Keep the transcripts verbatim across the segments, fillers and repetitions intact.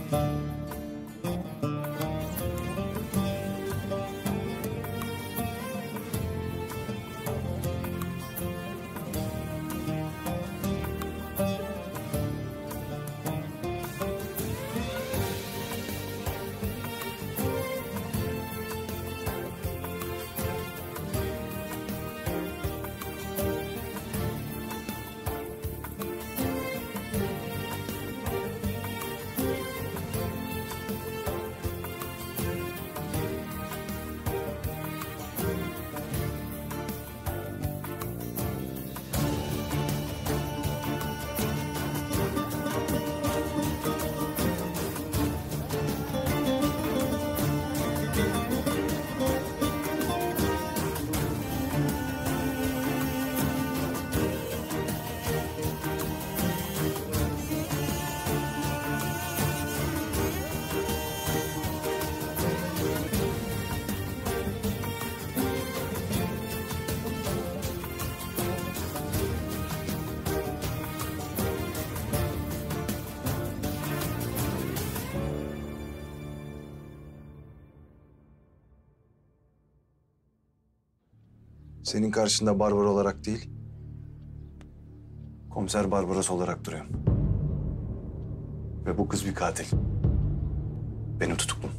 Senin karşında barbar olarak değil, komiser Barbaros olarak duruyorum. Ve bu kız bir katil. Benim tutuklum.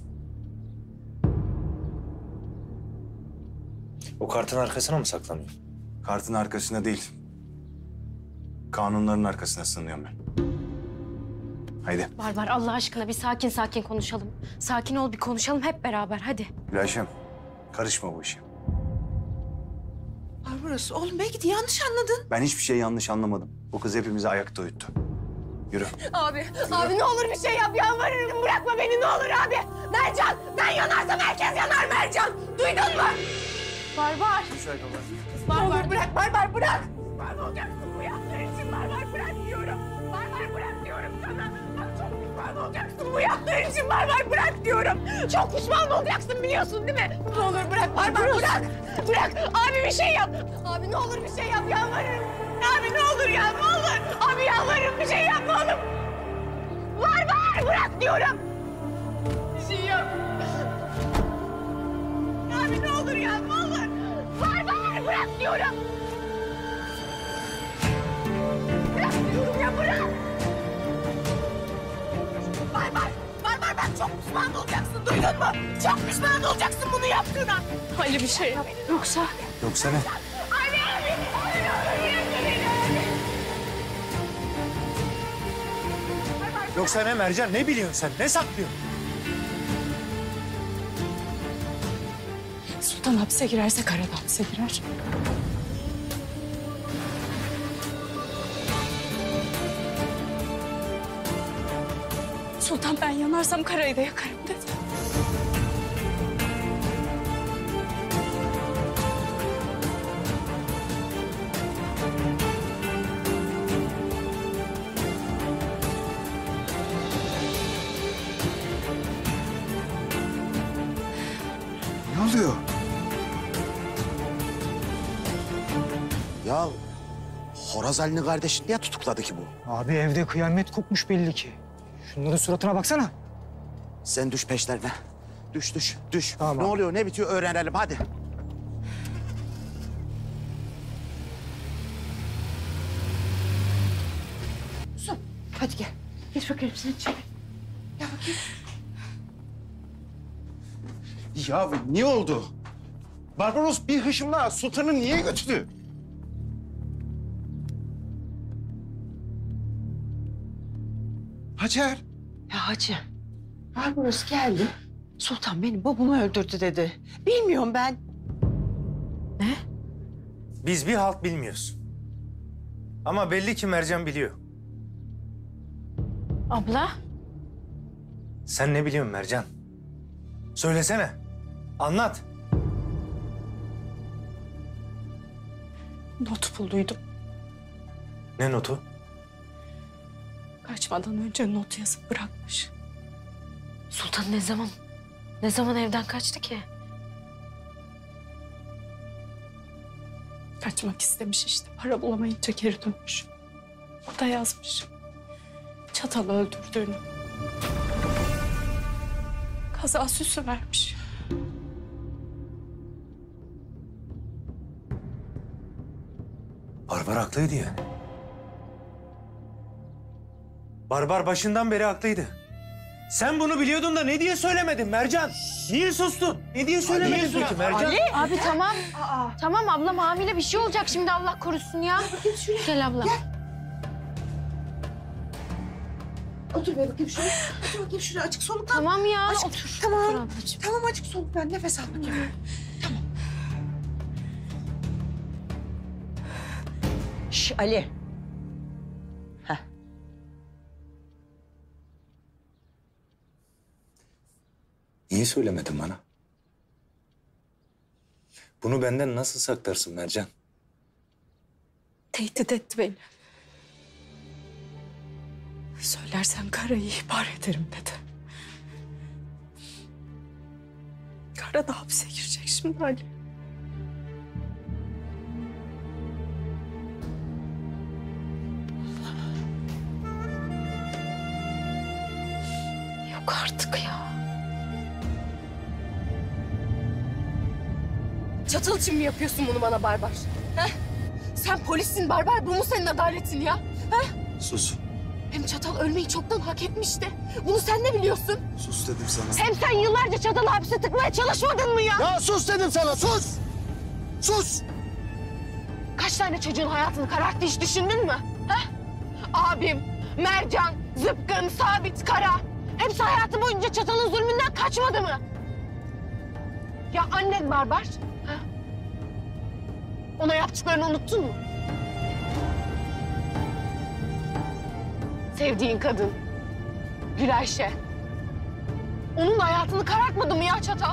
O kartın arkasına mı saklanıyor? Kartın arkasına değil, kanunların arkasına sığınıyorum ben. Haydi. Barbar Allah aşkına bir sakin sakin konuşalım. Sakin ol bir konuşalım hep beraber hadi. Gülayşem, karışma bu işe. Barbaros, oğlum belki de yanlış anladın. Ben hiçbir şey yanlış anlamadım. Bu kız hepimizi ayakta uyuttu. Yürü. Abi, Yürü. abi ne olur bir şey yap yalvarırım. Bırakma beni ne olur abi. Mercan, ben yanarsam herkes yanar Mercan. Duydun mu? Barbar. Barbar bırak, Barbar bırak. Barbar olacaksın bu yaptığın için Barbar bırak diyorum. Barbar bırak diyorum sana. Bak çok pişman olacaksın bu yaptığın için Barbar bırak diyorum. Çok pişman olacaksın biliyorsun değil mi? Ne olur bırak Barbar bırak. Bırak abi bir şey yap. Abi ne olur bir şey yap yalvarırım. Abi ne olur ya ne olur. Abi yalvarırım bir şey yap ne olur. Barbar bırak diyorum. Bir şey yap. Abi ne olur ya ne olur. Barbar bırak diyorum. Bırak diyorum ya bırak. Barbar, Barbar bak çok pişman olacaksın duydun mu? Çok pişman olacaksın bunu yaptığına. Hayır bir şey yap. Yoksa... Yoksa ne? Ali abi, Ali abi, Yoksa ne Mercan? Ne biliyorsun sen? Ne saklıyorsun? Sultan hapse girerse Kara da hapse girer. Sultan ben yanarsam Kara'yı da yakarım dedi. Ne oluyor? Ya Horaz Ali'nin kardeşini niye tutukladı ki bu? Abi evde kıyamet kopmuş belli ki. Şunların suratına baksana. Sen düş peşlerine. Düş düş düş. Tamam. Ne oluyor ne bitiyor öğrenelim hadi. Su hadi gel. Geç bakalım sen içeri. Gel bakayım. Ya niye oldu? Barbaros bir hışımla sultanı niye götürdü? Hacer. Ya hacı, Barbaros geldi. Sultan benim babamı öldürdü dedi. Bilmiyorum ben. Ne? Biz bir halt bilmiyoruz. Ama belli ki Mercan biliyor. Abla. Sen ne biliyorsun Mercan? Söylesene. Anlat. Not bulduydum. Ne notu? Kaçmadan önce not yazıp bırakmış. Sultan ne zaman, ne zaman evden kaçtı ki? Kaçmak istemiş işte. Para bulamayınca geri dönmüş. O da yazmış. Çatal öldürdüğünü. Kaza süsü vermiş. Barbar haklıydı yani. Barbar başından beri haklıydı. Sen bunu biliyordun da ne diye söylemedin Mercan? Niye sustun? Ne diye söylemedin peki Mercan? Abi tamam. Tamam ablam hamile bir şey olacak şimdi Allah korusun ya. Gel ablam. Otur be bakayım şuraya. Otur bakayım şuraya açık soluklan. Tamam ya Açık- otur. Tamam. Otur ablacığım. Tamam açık soluklan. Nefes al bakayım. Tamam. Şş Ali. Heh. Niye söylemedin bana? Bunu benden nasıl saklarsın Mercan? Tehdit etti beni. Söylersem Kara'yı ihbar ederim dedi. Kara da hapse girecek şimdi Ali. Yok artık ya. Çatal için mi yapıyorsun bunu bana Barbar? He? Sen polissin Barbar, bu mu senin adaletin ya? He? Sus. Hem Çatal ölmeyi çoktan hak etmişti. Bunu sen de biliyorsun. Sus dedim sana. Hem sen yıllarca Çatal'ı hapse tıkmaya çalışmadın mı ya? Ya sus dedim sana, sus! Sus! Kaç tane çocuğun hayatını kararttı hiç düşündün mü? He? Abim, Mercan, Zıpkın, Sabit, Kara. Hepsi hayatı boyunca Çatal'ın zulmünden kaçmadı mı? Ya annen Barbar? He? Ona yaptıklarını unuttun mu? Sevdiğin kadın, Gülayşe. Onun hayatını karartmadı mı ya Çatal?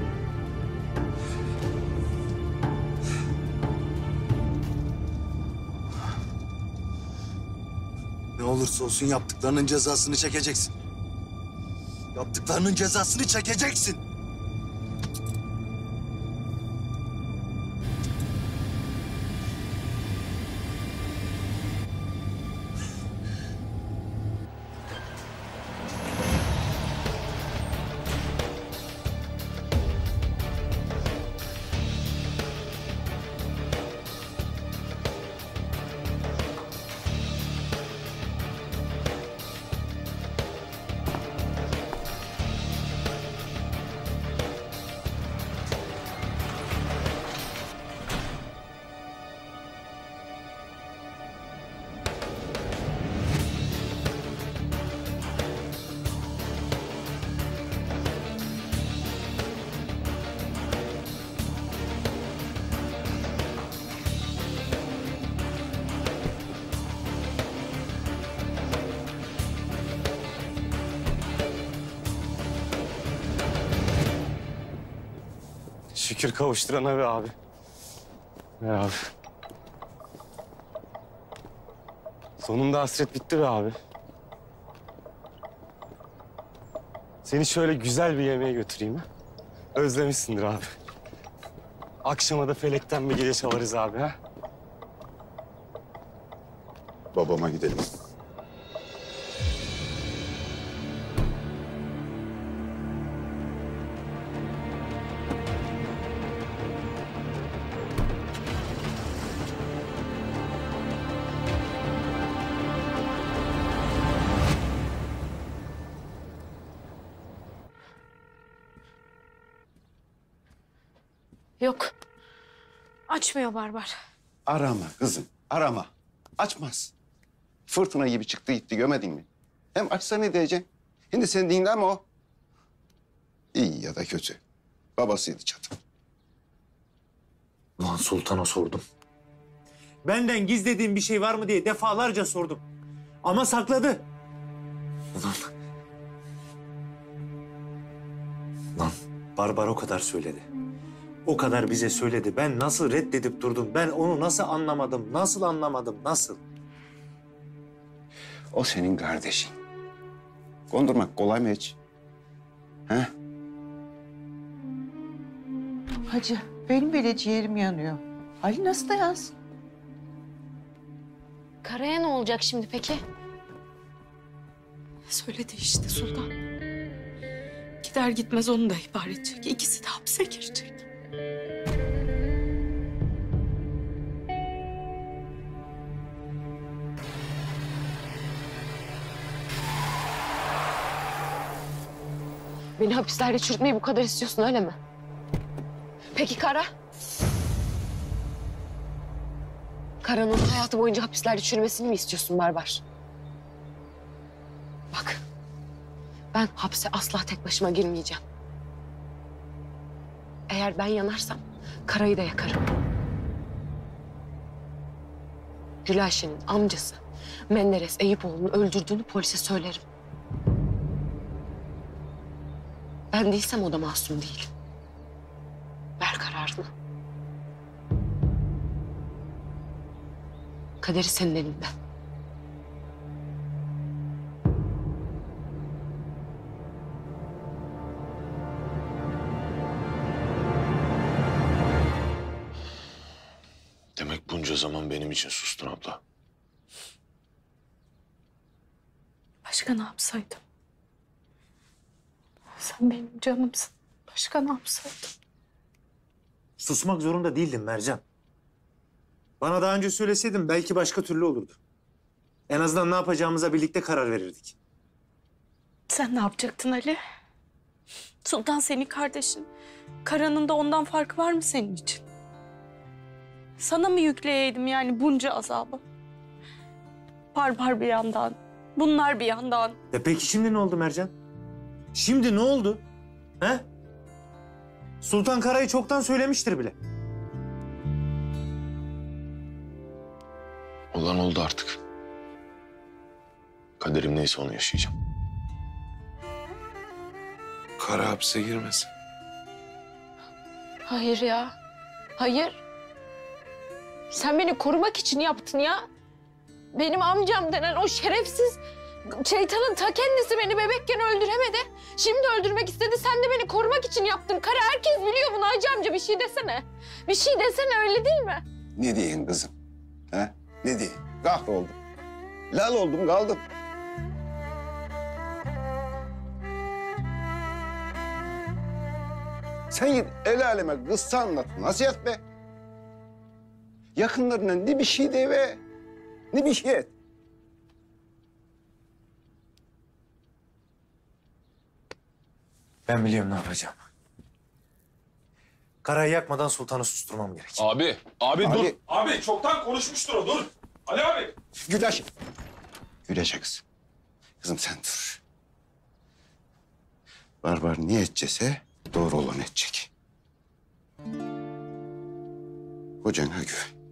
Ne olursa olsun yaptıklarının cezasını çekeceksin. Yaptıklarının cezasını çekeceksin. Şükür kavuşturana be abi. Be abi. Sonunda hasret bitti be abi. Seni şöyle güzel bir yemeğe götüreyim ha. Özlemişsindir abi. Akşama da felekten bir gece çalarız abi ha. Babama gidelim. Yok. Açmıyor Barbar. Arama kızım, arama. Açmaz. Fırtına gibi çıktı gitti, gömedin mi? Hem açsa ne diyeceksin? Şimdi sen dinle ama o. İyi ya da kötü. Babasıydı Çatal. Ulan Sultan'a sordum. Benden gizlediğin bir şey var mı diye defalarca sordum. Ama sakladı. Ulan. Lan Barbar o kadar söyledi. O kadar bize söyledi. Ben nasıl reddedip durdum? Ben onu nasıl anlamadım? Nasıl anlamadım? Nasıl? O senin kardeşin. Kondurmak kolay mı hiç? He? Hacı benim bile ciğerim yanıyor. Ali nasıl dayansın? Karaya ne olacak şimdi peki? Söyledi işte Sultan. Gider gitmez onu da ihbar edecek. İkisi de hapse girecek. Beni hapislerde çürütmeyi bu kadar istiyorsun öyle mi? Peki Kara? Kara'nın hayatı boyunca hapislerde çürümesini mi istiyorsun Barbar? Bak, ben hapse asla tek başıma girmeyeceğim. Eğer ben yanarsam Kara'yı da yakarım. Gülayşe'nin amcası Menderes Eyüpoğlu'nu öldürdüğünü polise söylerim. Ben değilsem o da masum değil. Ver kararını. Kaderi senin elinde. Demek bunca zaman benim için sustun abla. Başka ne yapsaydım? Sen benim canımsın. Başka ne yapsaydım? Susmak zorunda değildim Mercan. Bana daha önce söyleseydin belki başka türlü olurdu. En azından ne yapacağımıza birlikte karar verirdik. Sen ne yapacaktın Ali? Sultan senin kardeşin. Kara'nın da ondan farkı var mı senin için? Sana mı yükleyeydim yani bunca azabı? Barbar bir yandan, bunlar bir yandan. E peki şimdi ne oldu Mercan? Şimdi ne oldu? He? Sultan Kara'yı çoktan söylemiştir bile. Olan oldu artık. Kaderim neyse onu yaşayacağım. Kara hapse girmesin. Hayır ya. Hayır. Sen beni korumak için yaptın ya. Benim amcam denen o şerefsiz şeytanın ta kendisi beni bebekken öldüremedi. Şimdi öldürmek istedi. Sen de beni korumak için yaptın. Kara herkes biliyor bunu. Hacı amca bir şey desene. Bir şey desene öyle değil mi? Ne diyeyim kızım? He? Ne diyeyim? Kahroldum. Lal oldum kaldım. Sen git el aleme kıssa anlat. Nasihat be. Yakınlarından ne bir şey de ve ne bir şey et. Ben biliyorum ne yapacağım. Karayı yakmadan sultanı susturmam gerek. Abi, abi, Abi. dur. Abi çoktan konuşmuştur o, dur. Ali abi. Güleş. Güleş kız. Kızım sen dur. Barbar ne edecekse doğru olan edecek. Kocana güven.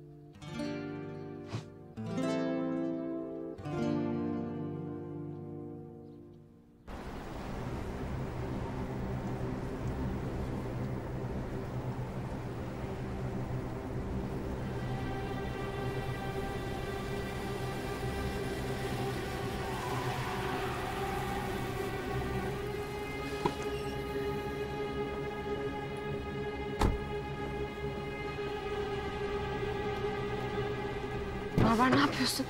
Barbar ne yapıyorsun?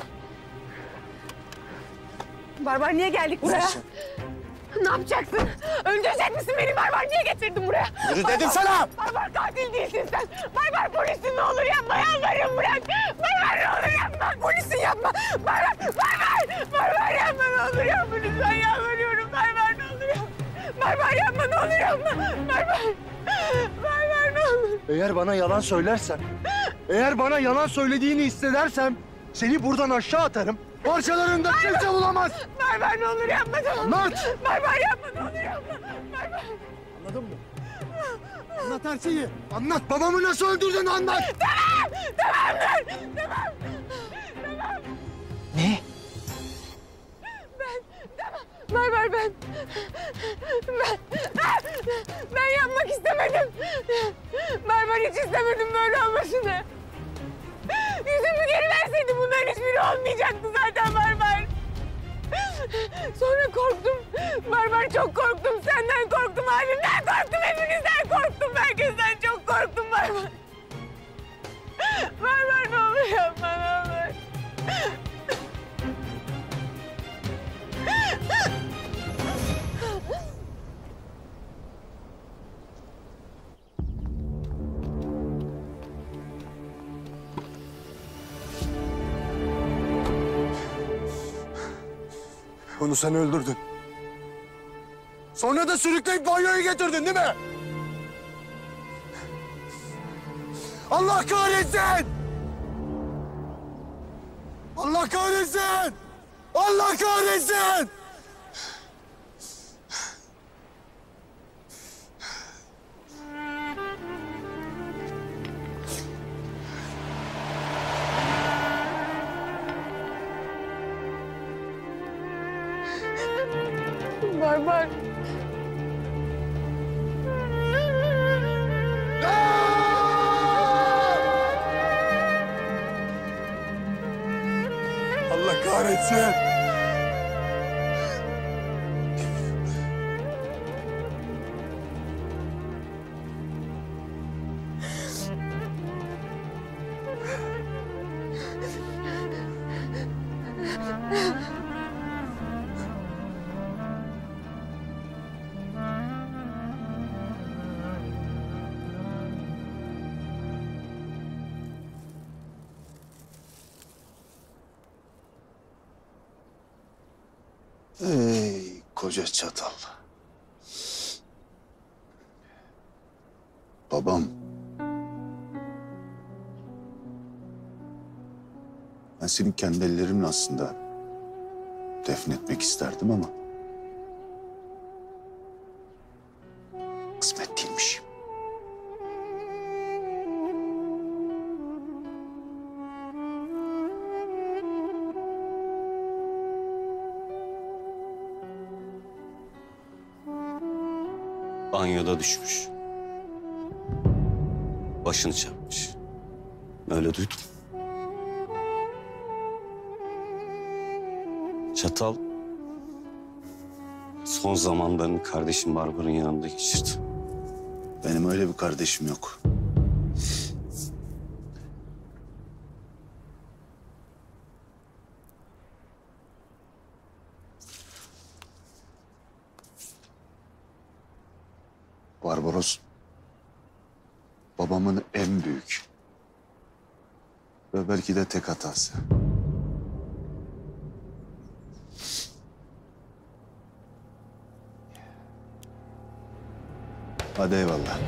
Barbar niye geldik buraya? Ne yapacaksın? Öldürecek misin beni Barbar? Niye getirdin buraya? Yürü dedim sana! Barbar katil değilsin sen. Barbar polisin ne olur yapma yalvarırım bırak. Barbar ne olur yapma. Polisin yapma. Barbar, Barbar, Barbar yapma ne olur yapma lütfen yalvarıyorum. Barbar ne olur yapma. Barbar yapma ne olur yapma. Barbar, Barbar ne olur. Eğer bana yalan söylersen, eğer bana yalan söylediğini hissedersem seni buradan aşağı atarım. Parçalarında kimse bulamaz. Barbar ne olur yapma tamam. Anlat. Barbar yapma ne olur yapma. Barbar. Anladın mı? Anlat her şeyi. Anlat. Babamı nasıl öldürdün anlat. Tamam. Tamamdır. Tamam. Tamam. Ne? Ben, tamam. Barbar ben. Ben, ben yapmak istemedim. Barbar hiç istemedim böyle olmasını. Yüzümü geri verseydi bunların hiçbiri olmayacaktı zaten Barbar. Sonra korktum. Barbar çok korktum. Senden korktum, halimden korktum, hepinizden korktum. Herkesten çok korktum Barbar. Barbar ne olur yapma ne olur. onu sen öldürdün. Sonra da sürükleyip banyoya getirdin değil mi? Allah kahretsin! Allah kahretsin! Allah kahretsin! Barbar. Allah kahretsin! Ey koca çatal. Babam. Ben senin kendi ellerimle aslında defnetmek isterdim ama kısmet değilmiş. Banyoda düşmüş. Başını çarpmış. Öyle duydum. Çatal son zamanlarını kardeşim Barbar'ın yanında geçirdi. Benim öyle bir kardeşim yok. Barbaros, babamın en büyük ve belki de tek hatası. Hadi eyvallah.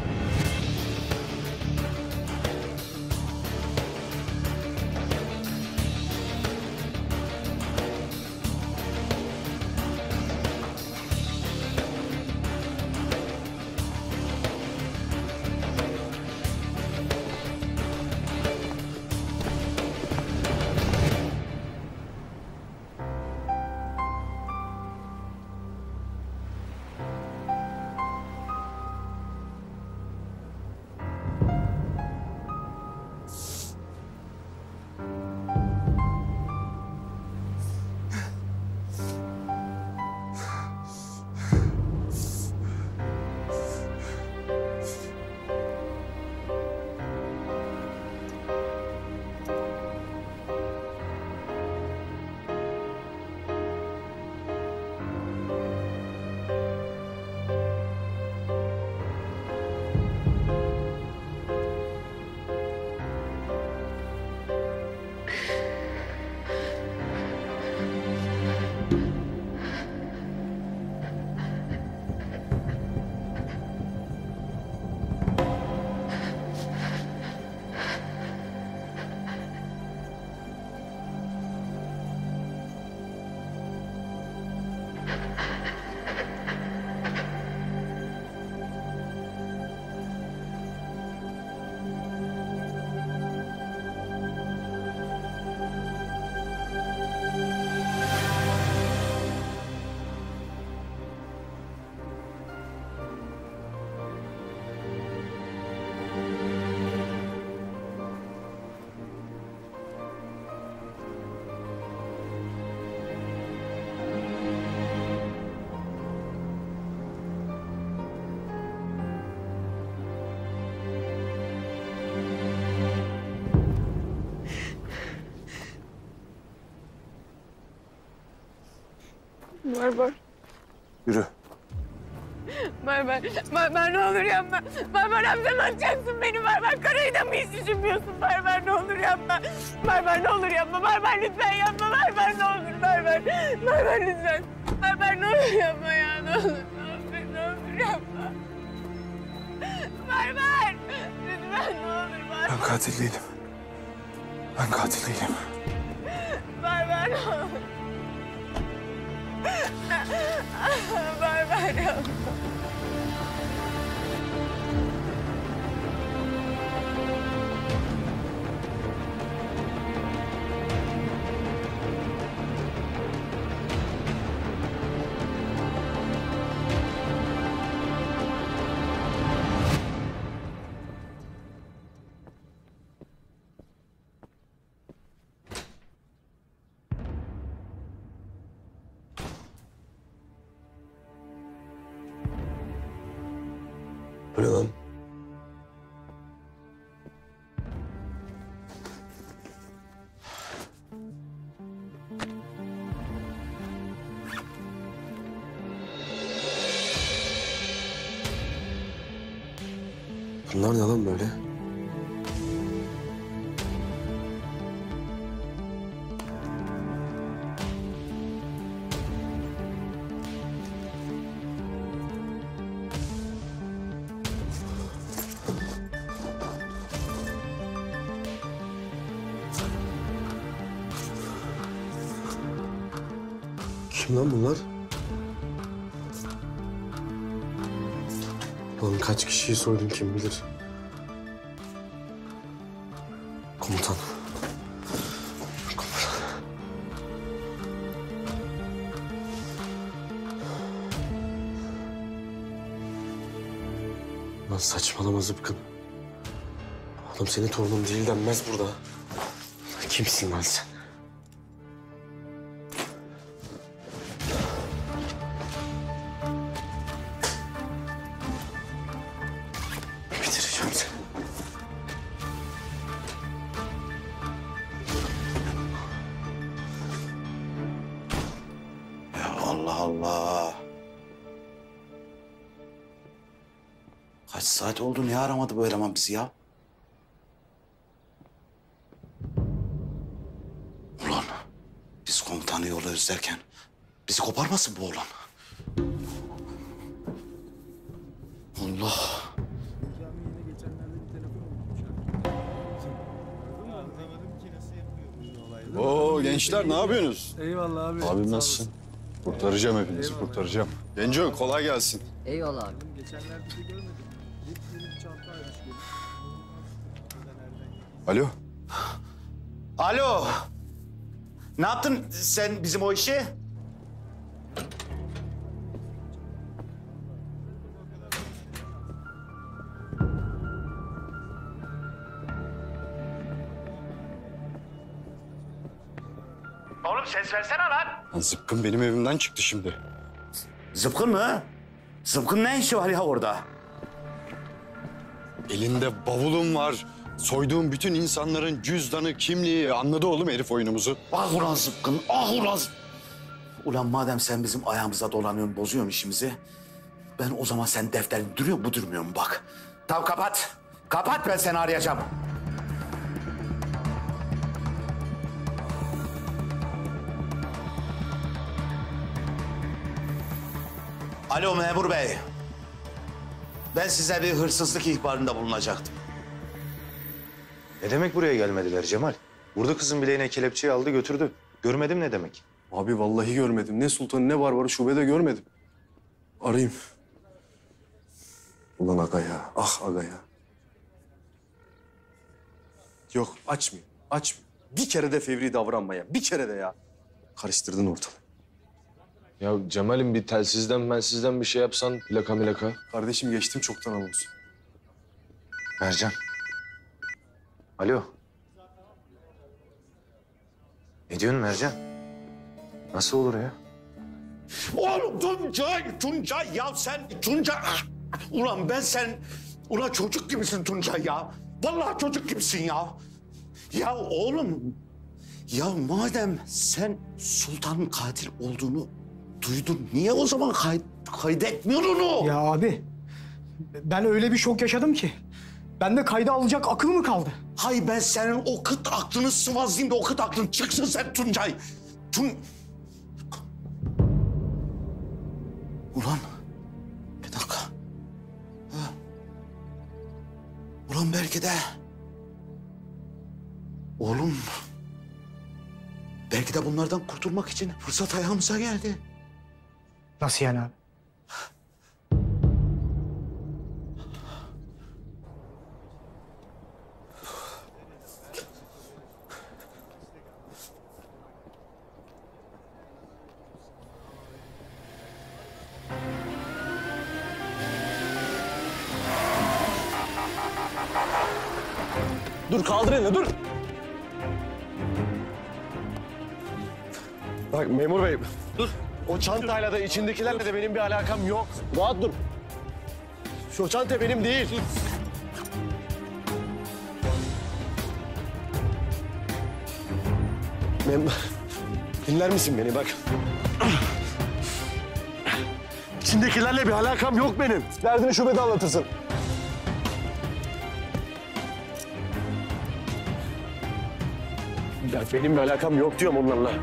Barbar. Yürü. Barbar, Barbar ne olur yapma. Barbar hapse mi atacaksın beni Barbar? Karayı da mı hiç düşünmüyorsun Barbar ne olur yapma. Barbar ne olur yapma. Barbar lütfen yapma. Barbar ne olur Barbar. Barbar lütfen. Barbar ne olur yapma ya ne olur. Ne olur, ne olur yapma. Barbar lütfen ne olur Barbar. Ben katil değilim. Ben katil değilim. Barbar ne olur. Barbar ne olur. Bu ne lan? Bunlar ne lan böyle? Kim lan bunlar? Lan kaç kişiyi soydun kim bilir. Komutan. Komutan. Lan saçmalama zıpkın. Adam senin torunun değil denmez burada. Kimsin lan sen? Bitireceğim seni. Ya Allah Allah. Kaç saat oldu, niye aramadı bu eleman bizi ya? Ulan biz komutanı yolu özlerken bizi koparmasın bu oğlan. Allah. Oo gençler ne yapıyorsunuz? Eyvallah abi. Abim nasılsın? Kurtaracağım hepinizi, kurtaracağım. Genco kolay gelsin. Eyvallah abi. Geçenlerde de görmedim. Yepyeni bir çanta aymış benim. Alo. Alo. Ne yaptın sen bizim o işi? Oğlum ses versene lan. Lan zıpkın benim evimden çıktı şimdi. Zıpkın mı? Zıpkın ne işi var ya orada? Elinde bavulum var. Soyduğum bütün insanların cüzdanı, kimliği. Anladı oğlum herif oyunumuzu. Ah ulan zıpkın, ah ulan. Ulan madem sen bizim ayağımıza dolanıyorsun, bozuyorsun işimizi. Ben o zaman sen defterini duruyor mu, durmuyor mu bak. Tamam kapat. Kapat, ben seni arayacağım. Alo memur bey. Ben size bir hırsızlık ihbarında bulunacaktım. Ne demek buraya gelmediler Cemal? Burada kızın bileğine kelepçeyi aldı götürdü. Görmedim ne demek? Abi vallahi görmedim. Ne sultanı ne barbarı şubede görmedim. Arayayım. Ulan aga ya. Ah aga ya. Yok açmayayım. Açmayayım. Bir kere de fevri davranma ya. Bir kere de ya. Karıştırdın ortalığı. Ya Cemal'im bir telsizden mensizden bir şey yapsan plaka milaka. Kardeşim geçtim çoktan anonsu. Mercan. Alo. Ne diyorsun Mercan? Nasıl olur ya? Oğlum Tuncay, Tuncay ya sen Tuncay. Ulan ben sen, ulan çocuk gibisin Tuncay ya. Vallahi çocuk gibisin ya. Ya oğlum, ya madem sen sultanın katil olduğunu duydun. Niye o zaman kay kaydetmiyorsun onu? Ya abi, ben öyle bir şok yaşadım ki. Bende kayda alacak akıl mı kaldı? Hay ben senin o kıt aklını sıvazlayayım da o kıt aklın çıksın sen Tuncay. Tun... Ulan, bir dakika. Ha. Ulan belki de... Oğlum... Belki de bunlardan kurtulmak için fırsat ayağımıza geldi. Nasıl yani abi? Dur kaldır elini dur. Bak memur bey. Dur. O çantayla da içindekilerle de benim bir alakam yok. Rahat dur. Şu çanta benim değil. Mem dinler misin beni bak. İçindekilerle bir alakam yok benim. Derdini şubede anlatırsın. Ya benim bir alakam yok diyorum onlarla.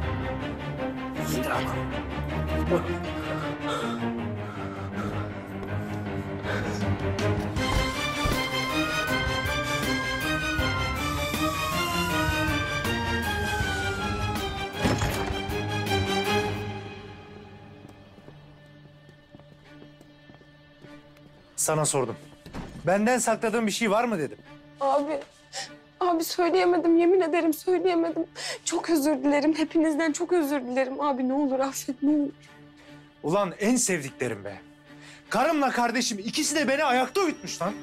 Sana sordum. Benden sakladığın bir şey var mı dedim. Abi, abi söyleyemedim. Yemin ederim söyleyemedim. Çok özür dilerim. Hepinizden çok özür dilerim. Abi ne olur affet, ne olur. Ulan en sevdiklerim be. Karımla kardeşim ikisi de beni ayakta uyutmuş lan.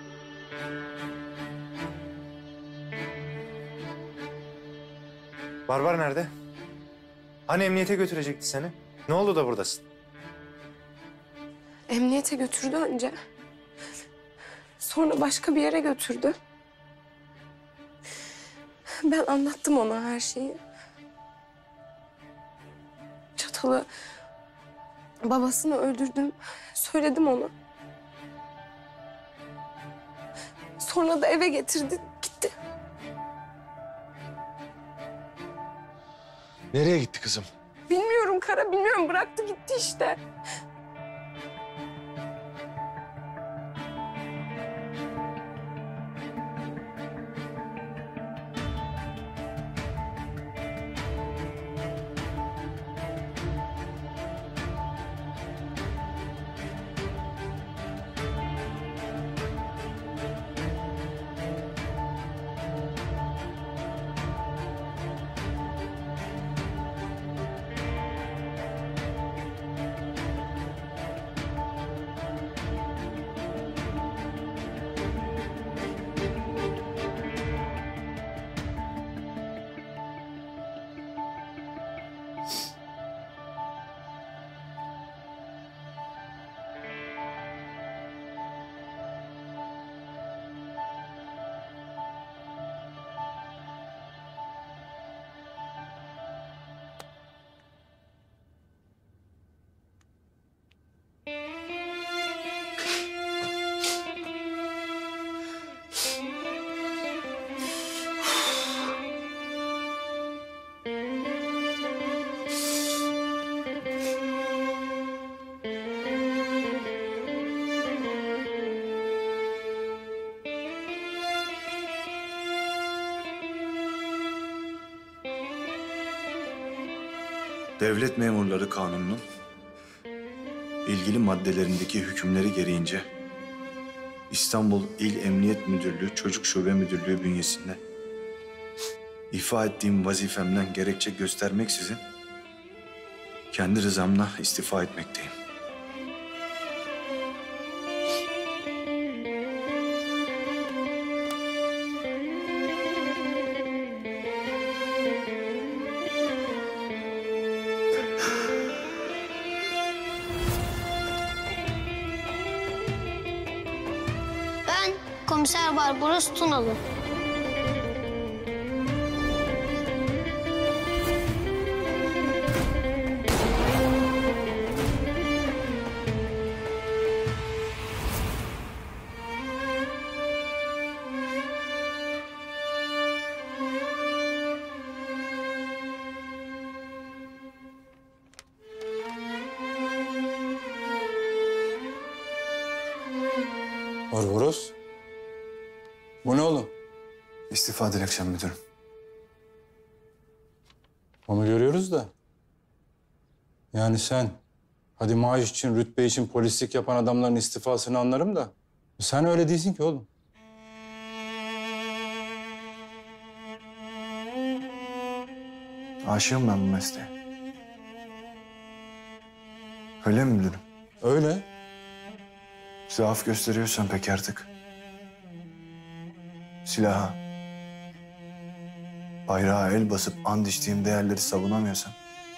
Barbar nerede? Hani emniyete götürecekti seni? Ne oldu da buradasın? Emniyete götürdü önce. Sonra başka bir yere götürdü. Ben anlattım ona her şeyi. Çatalı babasını öldürdüm. Söyledim ona. Sonra da eve getirdi, gitti. Nereye gitti kızım? Bilmiyorum Kara, bilmiyorum. Bıraktı gitti işte. Devlet Memurları Kanunu'nun ilgili maddelerindeki hükümleri gereğince İstanbul İl Emniyet Müdürlüğü Çocuk Şube Müdürlüğü bünyesinde ifa ettiğim vazifemden gerekçe göstermeksizin kendi rızamla istifa etmekteyim. Ben Komiser Barbaros Tunalı. Barbaros. Bu ne oğlum? İstifa dilekçem müdürüm. Onu görüyoruz da. Yani sen, hadi maaş için, rütbe için polislik yapan adamların istifasını anlarım da. Sen öyle değilsin ki oğlum. Aşığım ben bu mesleğe. Öyle mi müdürüm? Öyle. Zaaf gösteriyorsan pek artık. Silaha, bayrağa el basıp and içtiğim değerleri savunamıyorsam...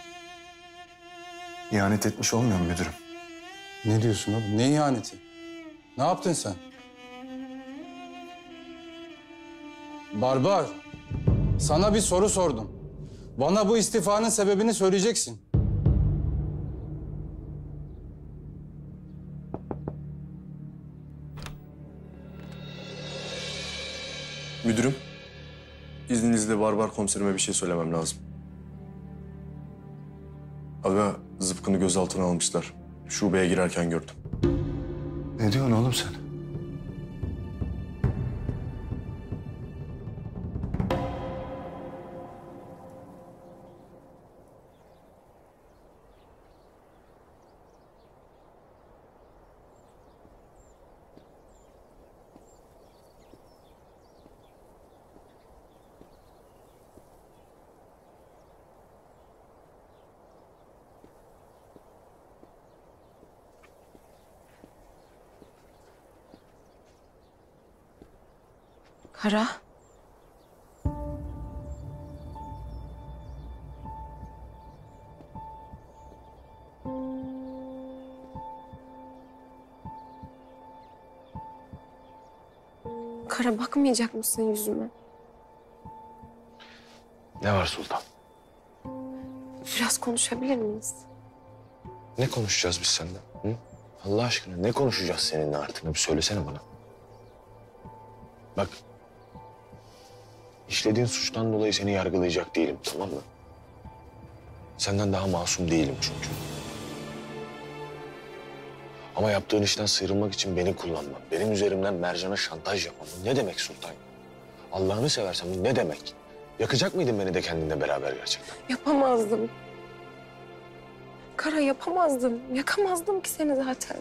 ihanet etmiş olmuyor mu müdürüm? Ne diyorsun oğlum? Ne ihaneti? Ne yaptın sen? Barbar, sana bir soru sordum. Bana bu istifanın sebebini söyleyeceksin. Müdürüm, izninizle Barbar komiserime bir şey söylemem lazım. Aga, zıpkını gözaltına almışlar. Şubeye girerken gördüm. Ne diyorsun oğlum sen? Kara. Kara, bakmayacak mısın yüzüme? Ne var Sultan? Biraz konuşabilir miyiz? Ne konuşacağız biz seninle? Hı? Allah aşkına ne konuşacağız seninle artık? Bir söylesene bana. Bak. İşlediğin suçtan dolayı seni yargılayacak değilim, tamam mı? Senden daha masum değilim çünkü. Ama yaptığın işten sıyrılmak için beni kullanman, benim üzerimden Mercan'a şantaj yapman ne demek Sultan? Allah'ını seversen bu ne demek? Yakacak mıydın beni de kendinle beraber gerçekten? Yapamazdım. Kara, yapamazdım. Yakamazdım ki seni zaten.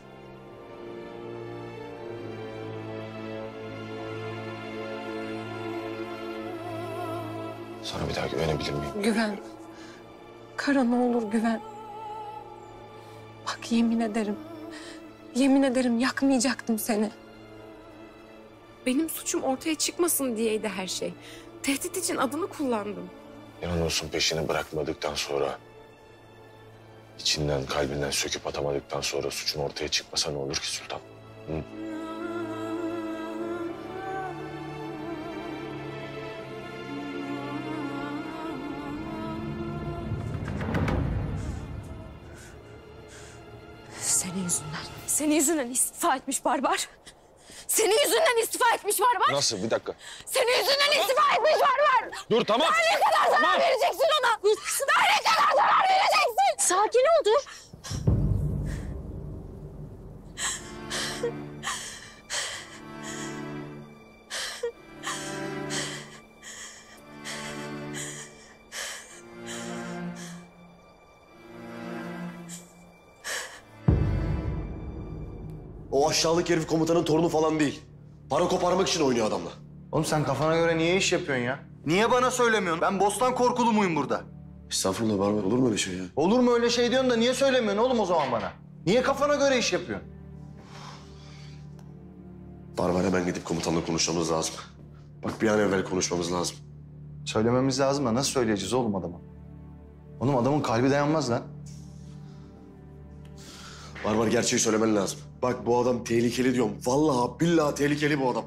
Sana bir daha güvenebilir miyim? Güven. Kara, ne olur güven. Bak, yemin ederim. Yemin ederim yakmayacaktım seni. Benim suçum ortaya çıkmasın diyeydi her şey. Tehdit için adını kullandım. İnanıyorsun peşini bırakmadıktan sonra... ...içinden, kalbinden söküp atamadıktan sonra suçun ortaya çıkmasa ne olur ki Sultan? Hı? Senin yüzünden. Senin yüzünden istifa etmiş Barbar. Senin yüzünden istifa etmiş Barbar. Nasıl? Bir dakika. Senin yüzünden istifa etmiş Barbar. Dur, tamam. Daha ne kadar zarar Tamam. vereceksin ona? Daha ne kadar zarar vereceksin? Sakin ol, dur. O aşağılık herif komutanın torunu falan değil. Para koparmak için oynuyor adamla. Oğlum sen kafana göre niye iş yapıyorsun ya? Niye bana söylemiyorsun? Ben bostan korkulu muyum burada? Estağfurullah Barbar, olur mu öyle şey ya? Olur mu öyle şey diyorsun da niye söylemiyorsun oğlum o zaman bana? Niye kafana göre iş yapıyorsun? Barbar, hemen gidip komutanla konuşmamız lazım. Bak, bir an evvel konuşmamız lazım. Söylememiz lazım da nasıl söyleyeceğiz oğlum adama? Oğlum adamın kalbi dayanmaz lan. Barbar, gerçeği söylemen lazım. Bak, bu adam tehlikeli diyorum. Vallahi billahi tehlikeli bu adam.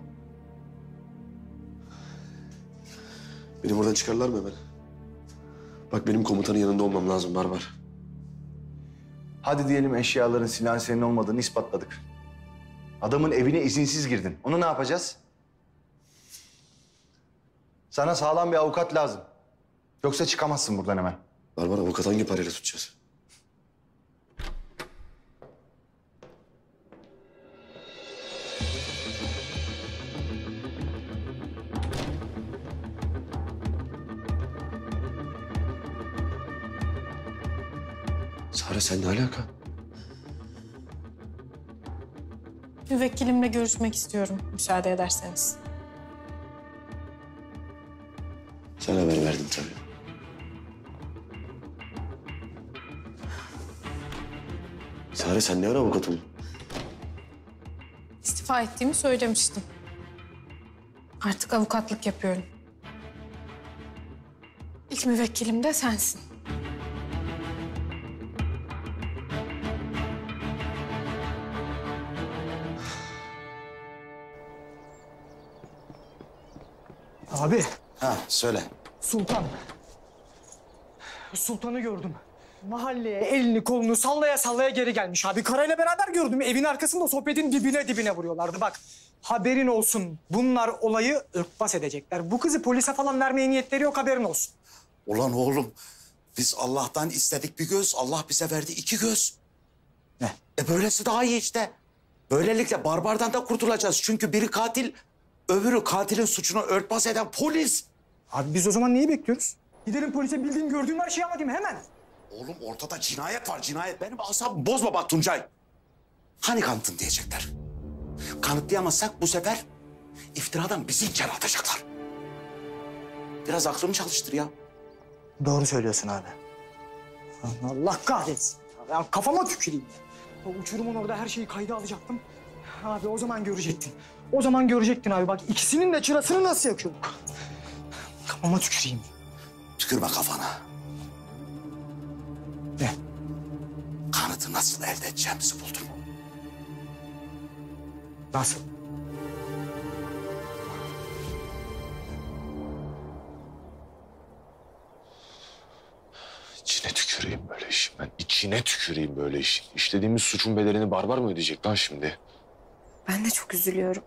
Beni buradan çıkarırlar mı hemen? Bak, benim komutanın yanında olmam lazım Barbar. Hadi diyelim eşyaların, silahın senin olmadığını ispatladık. Adamın evine izinsiz girdin. Onu ne yapacağız? Sana sağlam bir avukat lazım. Yoksa çıkamazsın buradan hemen. Barbar, avukat hangi parayla tutacağız? Kara sen ne alaka? Müvekkilimle görüşmek istiyorum müsaade ederseniz. Sen haber verdin tabii. Sare sen ne ara avukat oldun? İstifa ettiğimi söylemiştim. Artık avukatlık yapıyorum. İlk müvekkilim de sensin. Abi. Ha söyle. Sultan. Sultan'ı gördüm. Mahalleye elini kolunu sallaya sallaya geri gelmiş abi. Karayla beraber gördüm. Evin arkasında sohbetin dibine dibine vuruyorlardı. Bak haberin olsun. Bunlar olayı örtbas edecekler. Bu kızı polise falan vermeye niyetleri yok, haberin olsun. Ulan oğlum biz Allah'tan istedik bir göz. Allah bize verdi iki göz. Ne? E böylesi daha iyi işte. Böylelikle barbardan da kurtulacağız. Çünkü biri katil, öbürü katilin suçunu örtbas eden polis. Abi biz o zaman neyi bekliyoruz? Gidelim polise bildiğim gördüğüm her şeyi anlatayım hemen. Oğlum ortada cinayet var, cinayet. Benim asabımı bozma bak Tuncay. Hani kanıtın diyecekler. Kanıtlayamazsak bu sefer iftiradan bizi içeri atacaklar. Biraz aklını çalıştır ya. Doğru söylüyorsun abi. Allah kahretsin. Ya kafama tüküreyim. O uçurumun orada her şeyi kayda alacaktım. Abi o zaman görecektin. O zaman görecektin abi. Bak ikisinin de çırasını nasıl yakıyorduk. Kafama tüküreyim. Tükürme kafana. Ne? Kanıtı nasıl elde edeceğimizi buldum. Nasıl? İçine tüküreyim böyle işin ben. İçine tüküreyim böyle işin. İşlediğimiz suçun bedelini barbar mı ödeyecek lan şimdi? Ben de çok üzülüyorum.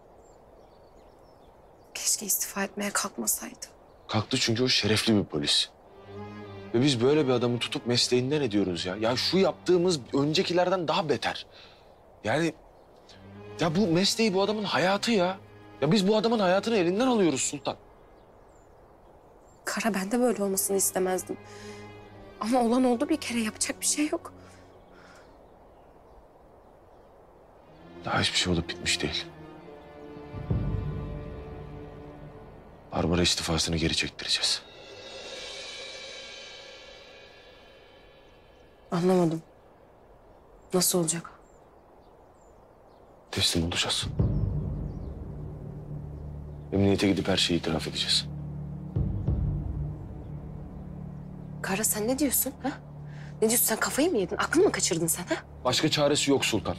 Keşke istifa etmeye kalkmasaydı. Kalktı çünkü o şerefli bir polis. Ve biz böyle bir adamı tutup mesleğinden ediyoruz ya. Ya şu yaptığımız öncekilerden daha beter. Yani ya bu mesleği bu adamın hayatı ya. Ya biz bu adamın hayatını elinden alıyoruz Sultan. Kara, ben de böyle olmasını istemezdim. Ama olan oldu, bir kere yapacak bir şey yok. Daha hiçbir şey olup bitmiş değil. Barbara istifasını geri çektireceğiz. Anlamadım. Nasıl olacak? Teslim olacağız. Emniyete gidip her şeyi itiraf edeceğiz. Kara, sen ne diyorsun? Ha? Ne diyorsun? Sen kafayı mı yedin? Aklını mı kaçırdın sen? Ha? Başka çaresi yok Sultan.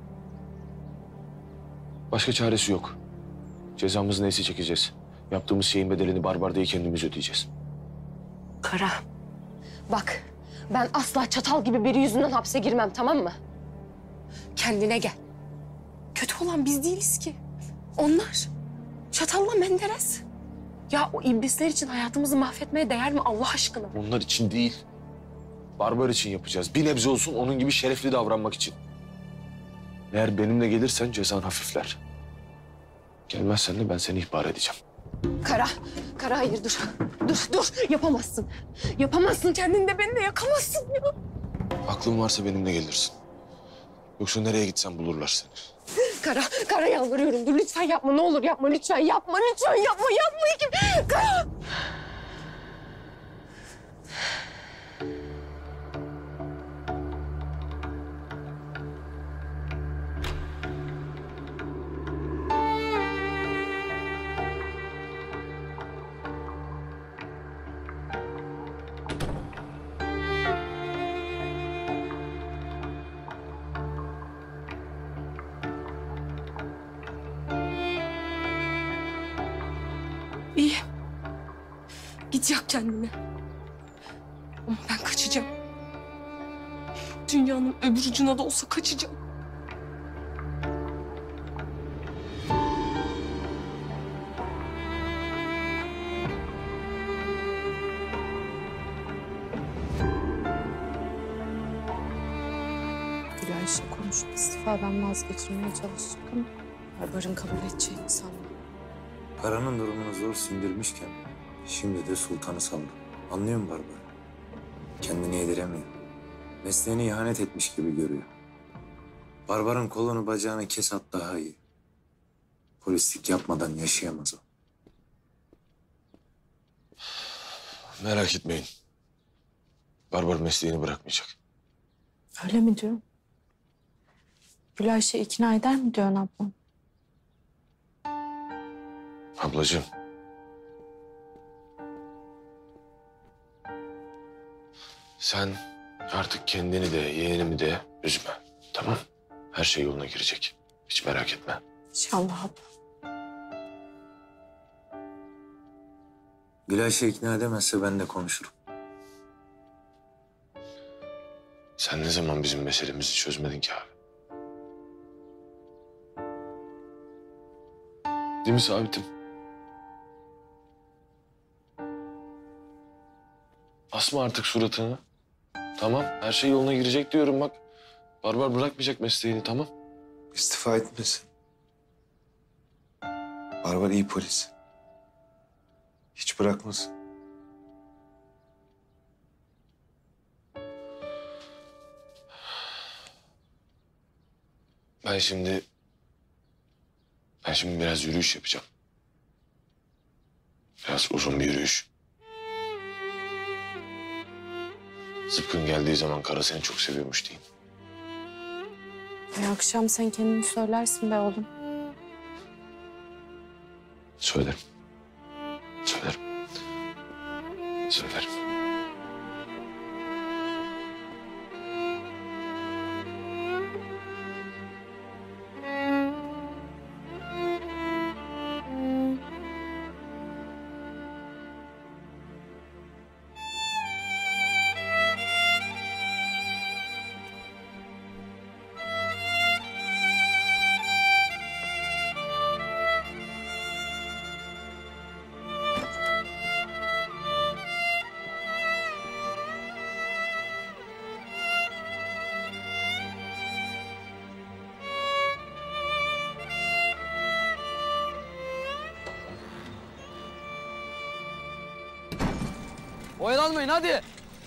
Başka çaresi yok. Cezamız neyse çekeceğiz. Yaptığımız şeyin bedelini barbar diye kendimiz ödeyeceğiz. Kara, bak ben asla çatal gibi biri yüzünden hapse girmem, tamam mı? Kendine gel. Kötü olan biz değiliz ki. Onlar. Çatalla Menderes. Ya o iblisler için hayatımızı mahvetmeye değer mi Allah aşkına? Onlar için değil. Barbar için yapacağız. Bir nebze olsun onun gibi şerefli davranmak için. Eğer benimle gelirsen cezan hafifler. Gelmezsen de ben seni ihbar edeceğim. Kara, Kara hayır dur. Dur, dur. Yapamazsın. Yapamazsın. Kendini de beni de yakamazsın ya. Aklın varsa benimle gelirsin. Yoksa nereye gitsen bulurlar seni. Kara, Kara yalvarıyorum. Dur lütfen yapma. Ne olur yapma. Lütfen yapma. Lütfen yapma. Yapma. Kara. İyi. Git yak kendini. Ama ben kaçacağım. Dünyanın öbür ucuna da olsa kaçacağım. Gülayşe konuşup istifadan vazgeçirmeye çalışacak ama Barbar'ın kabul edeceğini sanmam. Karanın durumunu zor sindirmişken şimdi de Sultan'ı saldı. Anlıyor musun Barbara? Kendini yediremiyor. Mesleğine ihanet etmiş gibi görüyor. Barbar'ın kolunu bacağını kes at daha iyi. Polislik yapmadan yaşayamaz o. Merak etmeyin. Barbar mesleğini bırakmayacak. Öyle mi diyor? Gülayşe ikna eder mi diyorsun ablam? Ablacığım. Sen artık kendini de yeğenimi de üzme. Tamam. Her şey yoluna girecek. Hiç merak etme. İnşallah abla. Gülayşe ikna edemezse ben de konuşurum. Sen ne zaman bizim meselemizi çözmedin ki abi? Değil mi Sabit'im? Asma artık suratını. Tamam, her şey yoluna girecek diyorum bak. Barbar bırakmayacak mesleğini, tamam. İstifa etmesin. Barbar iyi polis. Hiç bırakmasın. Ben şimdi... Ben şimdi biraz yürüyüş yapacağım. Biraz uzun bir yürüyüş. Zıpkın geldiği zaman Kara seni çok seviyormuş diyeyim. Ay, akşam sen kendini söylersin be oğlum. Söylerim. Söylerim. Söylerim. Oyalanmayın hadi.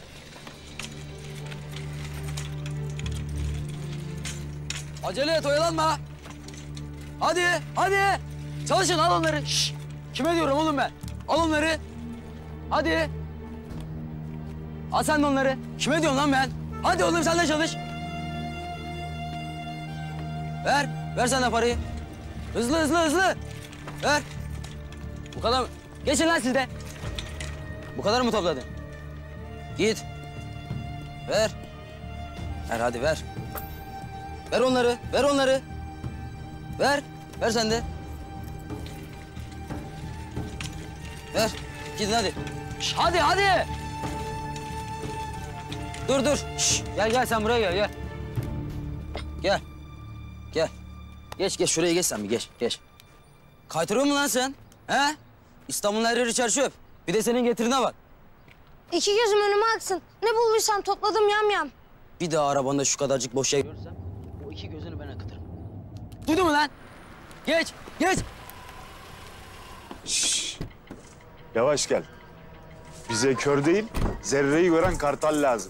Acele et, oyalanma. Hadi, hadi. Çalışın, al onları. Şşş. Kime diyorum oğlum ben? Al onları. Hadi. Al sen de onları. Kime diyorum lan ben? Hadi oğlum sen de çalış. Ver, ver sen de parayı. Hızlı, hızlı, hızlı. Ver. Bu kadar mı? Geçin lan siz de. Bu kadar mı topladın? Git. Ver. Ver hadi ver. Ver onları, ver onları. Ver, ver sen de. Ver, gidin hadi. Şş, hadi, hadi. Dur, dur. Şş, gel, gel sen buraya gel, gel. Gel. Gel. Geç, geç. Şuraya geç sen bir, geç, geç. Kaytırıyor mu lan sen? He? İstanbul'un her yeri çarşöp. Bir de senin getirine bak. İki gözüm önüme aksın. Ne bulduysam topladım yam yam. Bir daha arabanda şu kadarcık boş yer görürsem o iki gözünü ben akıtırım. Duydun mu lan? Geç, geç. Şşş. Yavaş gel. Bize kör değil, zerreyi gören kartal lazım.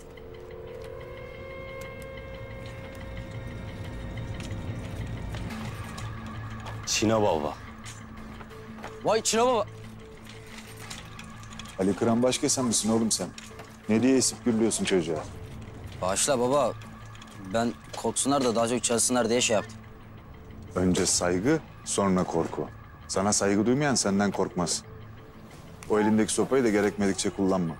Çino baba. Vay Çino baba. Ali Kıran başka sen misin oğlum sen? Ne diye esip gürlüyorsun çocuğa? Bağışla baba. Ben korksunlar da daha çok çalışsınlar diye şey yaptım. Önce saygı, sonra korku. Sana saygı duymayan senden korkmaz. O elindeki sopayı da gerekmedikçe kullanma.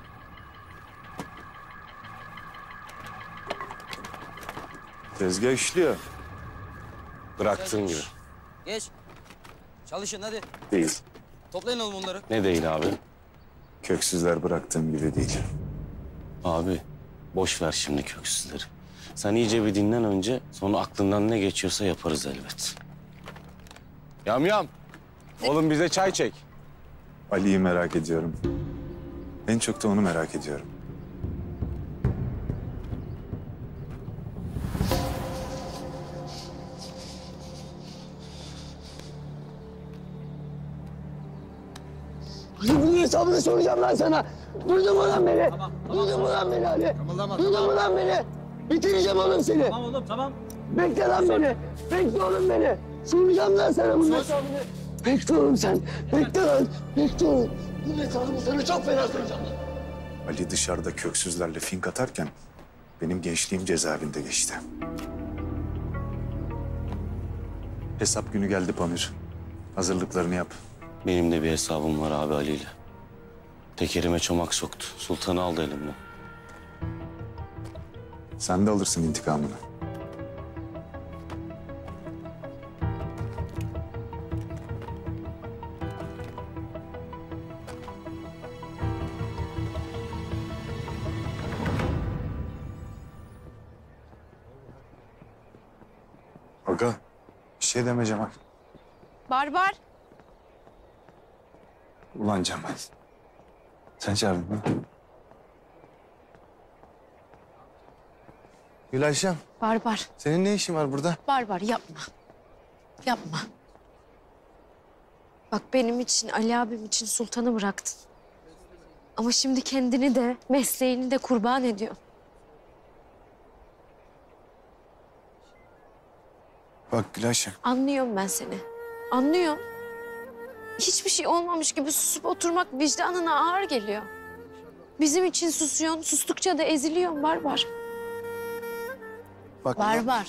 Tezgah işliyor. Bıraktığın gibi. Geç. Çalışın hadi. Değil. Toplayın oğlum onları. Ne değil abi? Köksüzler bıraktığım gibi değil. Abi boş ver şimdi köksüzleri. Sen iyice bir dinlen önce, sonra aklından ne geçiyorsa yaparız elbet. Yam yam. Oğlum bize çay çek. Ali'yi merak ediyorum. En çok da onu merak ediyorum. Ali bunun hesabını soracağım lan sana. Duydun mu lan beni? Duydun mu lan beni Ali? Duydun mu lan beni? Bitireceğim oğlum seni. Tamam oğlum tamam. Bekle lan beni. Bekle oğlum beni. Soracağım lan sana bunun hesabını. Bekle oğlum sen. Bekle lan. Bekle oğlum. Bunun hesabını sana çok fena soracağım lan. Ali dışarıda köksüzlerle fink atarken benim gençliğim cezaevinde geçti. Hesap günü geldi Pamir. Hazırlıklarını yap. Benim de bir hesabım var abi Ali ile. Tekerime çomak soktu. Sultan'ı aldı elimden. Sen de alırsın intikamını. Aga, bir şey deme Cemal. Barbar. Ulan Cemal. Sen çağırdın mı? Gülayşem, Barbar. senin ne işin var burada? Barbar yapma. Yapma. Bak benim için, Ali abim için Sultan'ı bıraktın. Ama şimdi kendini de, mesleğini de kurban ediyor. Bak Gülayşem. Anlıyorum ben seni. Anlıyorum. Hiçbir şey olmamış gibi susup oturmak vicdanına ağır geliyor. Bizim için susuyorsun, sustukça da eziliyorsun Barbar. Bak, Barbar.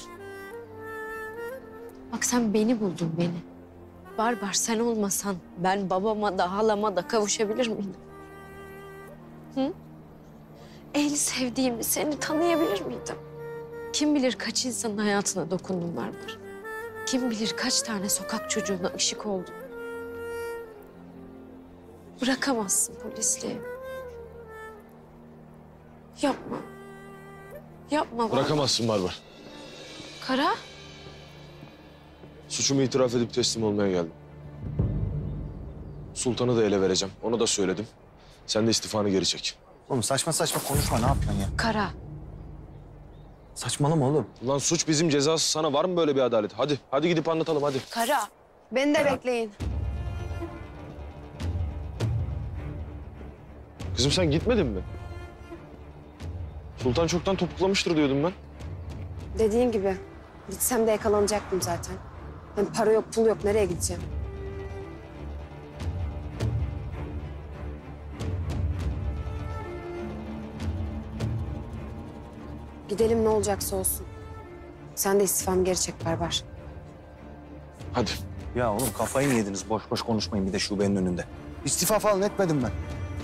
Bak sen beni buldun beni. Barbar sen olmasan ben babama da halama da kavuşabilir miydim? Hı? En sevdiğimi seni tanıyabilir miydim? Kim bilir kaç insanın hayatına dokundum Barbar. Kim bilir kaç tane sokak çocuğuna ışık oldum. Bırakamazsın polisliği. Yapma. Yapma Barbar. Bırakamazsın Barbar. Kara? Suçumu itiraf edip teslim olmaya geldim. Sultan'ı da ele vereceğim. Onu da söyledim. Sen de istifanı geri çek. Oğlum saçma saçma konuşma. Ne yapıyorsun ya? Kara. Saçmalama oğlum. Ulan suç bizim, cezası sana. Var mı böyle bir adalet? Hadi, hadi gidip anlatalım hadi. Kara. Beni de bekleyin. Kızım sen gitmedin mi? Sultan çoktan topuklamıştır diyordum ben. Dediğin gibi. Gitsem de yakalanacaktım zaten. Hem para yok, pul yok. Nereye gideceğim? Gidelim ne olacaksa olsun. Sen de istifamı geri çek Barbar. Hadi. Ya oğlum kafayı mı yediniz? Boş boş konuşmayın bir de şubenin önünde. İstifa falan etmedim ben.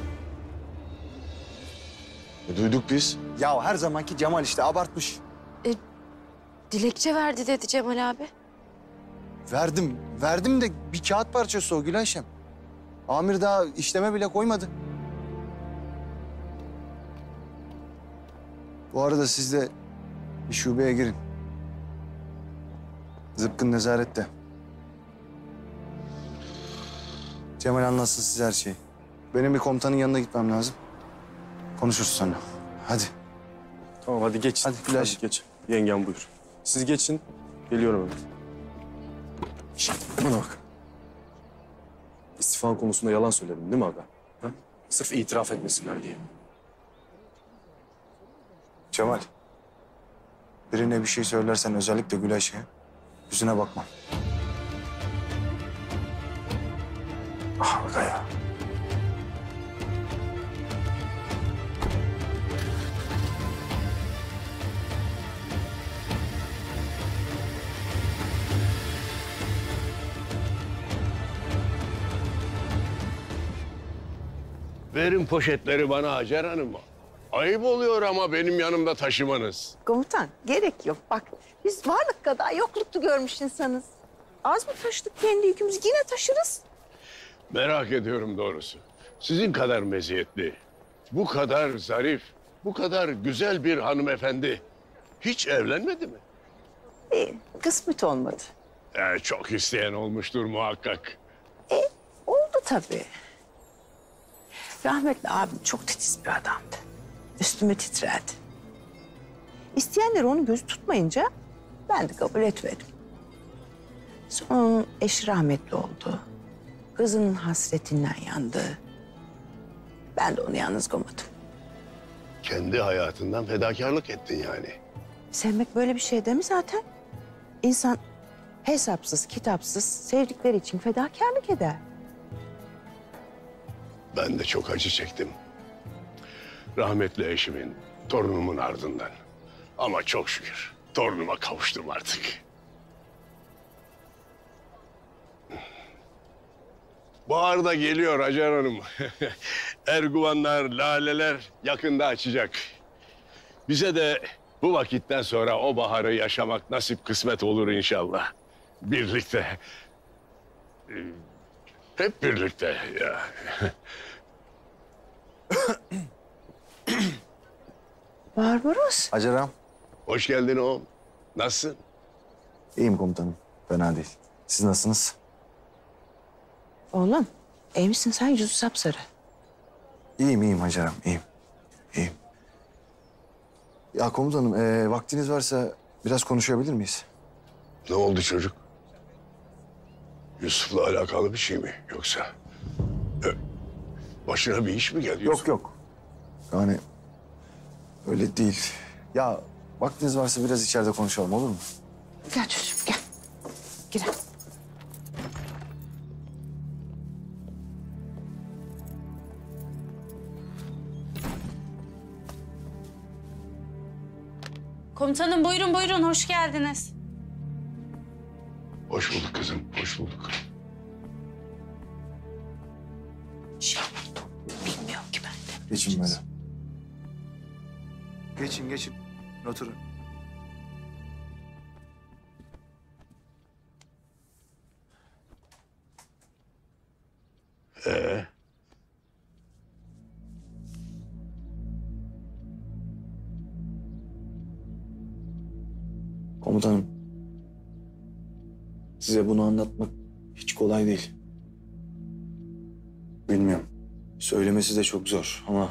E, duyduk biz. Ya her zamanki Cemal işte abartmış. E, dilekçe verdi dedi Cemal abi. Verdim. Verdim de bir kağıt parçası o Gülayşem. Amir daha işleme bile koymadı. Bu arada siz de bir şubeye girin. Zıpkın nezarette. Cemal anlatsın size her şeyi. Benim bir komutanın yanına gitmem lazım. Konuşuruz sonra. Hadi. Tamam hadi geç. Hadi Gülayşem. Hadi geç. Yengem buyur. Siz geçin. Geliyorum hemen. Şişt, bana bak. İstifan konusunda yalan söyledin değil mi aga? Ha? Sırf itiraf etmesinler diye. Cemal. Birine bir şey söylersen özellikle Gülayşe'ye yüzüne bakma. Ah aga ya. Verin poşetleri bana Hacer Hanım. Ayıp oluyor ama benim yanımda taşımanız. Komutan gerek yok bak. Biz varlık kadar yokluktu görmüş insanız. Az mı taşıdık kendi yükümüzü yine taşırız. Merak ediyorum doğrusu. Sizin kadar meziyetli, bu kadar zarif, bu kadar güzel bir hanımefendi hiç evlenmedi mi? E, kısmet olmadı. Ee, çok isteyen olmuştur muhakkak. E, oldu tabii. Rahmetli abim çok titiz bir adamdı. Üstüme titrerdi. İsteyenler onun gözü tutmayınca ben de kabul etmedim. Sonra onun eşi rahmetli oldu. Kızının hasretinden yandı. Ben de onu yalnız koymadım. Kendi hayatından fedakarlık ettin yani. Sevmek böyle bir şey değil mi zaten? İnsan hesapsız, kitapsız sevdikleri için fedakarlık eder. Ben de çok acı çektim. Rahmetli eşimin, torunumun ardından. Ama çok şükür torunuma kavuştum artık. Bahar da geliyor Hacer Hanım. Erguvanlar, laleler yakında açacak. Bize de bu vakitten sonra o baharı yaşamak nasip kısmet olur inşallah. Birlikte. Hep birlikte ya. Barbaros. Hacer ağam. Hoş geldin oğlum. Nasılsın? İyiyim komutanım. Fena değil. Siz nasılsınız? Oğlum, iyi misin sen? Yüzü sapsarı. İyiyim, iyiyim Hacer ağam. İyiyim. İyiyim. Ya komutanım, ee, vaktiniz varsa biraz konuşabilir miyiz? Ne oldu çocuk? Yusuf'la alakalı bir şey mi yoksa? E, başına bir iş mi geldi Yusuf? Yok yok. Yani öyle değil. Ya vaktiniz varsa biraz içeride konuşalım, olur mu? Gel çocuğum, gel. Girelim. Komutanım buyurun buyurun hoş geldiniz. Hoş bulduk kızım, hoş bulduk. Şey oldu. Bilmiyorum ki ben de. Geçin böyle. Geçin, geçin. Oturun. Ee? Komutanım, size bunu anlatmak hiç kolay değil. Bilmiyorum. Söylemesi de çok zor ama...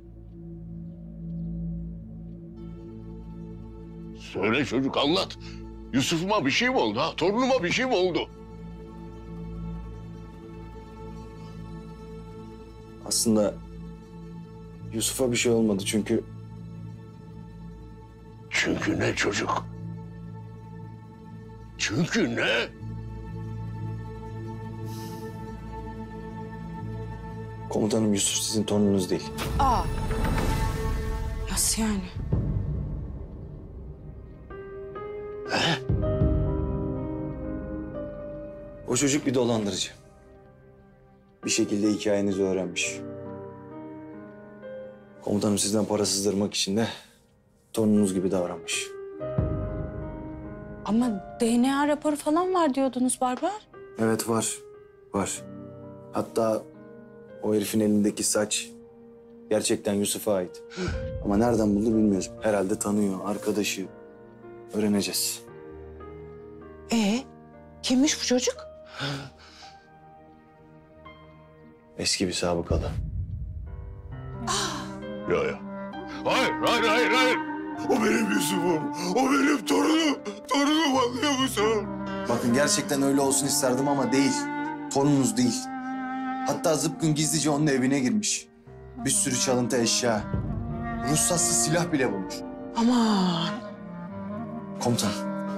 Söyle çocuk, anlat. Yusuf'uma bir şey mi oldu ha? Torunuma bir şey mi oldu? Aslında Yusuf'a bir şey olmadı çünkü... Çünkü ne çocuk? Çünkü ne? Komutanım, Yusuf sizin torununuz değil. Aa. Nasıl yani? O çocuk bir dolandırıcı. Bir şekilde hikayenizi öğrenmiş. Komutanım sizden para sızdırmak için de torununuz gibi davranmış. Ama D N A raporu falan var diyordunuz Barbar. Evet var, var. Hatta o herifin elindeki saç gerçekten Yusuf'a ait. Ama nereden buldu bilmiyoruz. Herhalde tanıyor, arkadaşı. Öğreneceğiz. Ee, kimmiş bu çocuk? Eski bir sabıkalı. Ya ya. Hayır, hayır, hayır, hayır. O benim Yusuf'um. O benim torunum. Torunum, anlıyor musun? Bakın gerçekten öyle olsun isterdim ama değil. Torununuz değil. Hatta zıpkın gizlice onun evine girmiş. Bir sürü çalıntı eşya. Ruhsatsız silah bile bulmuş. Aman. Komutan.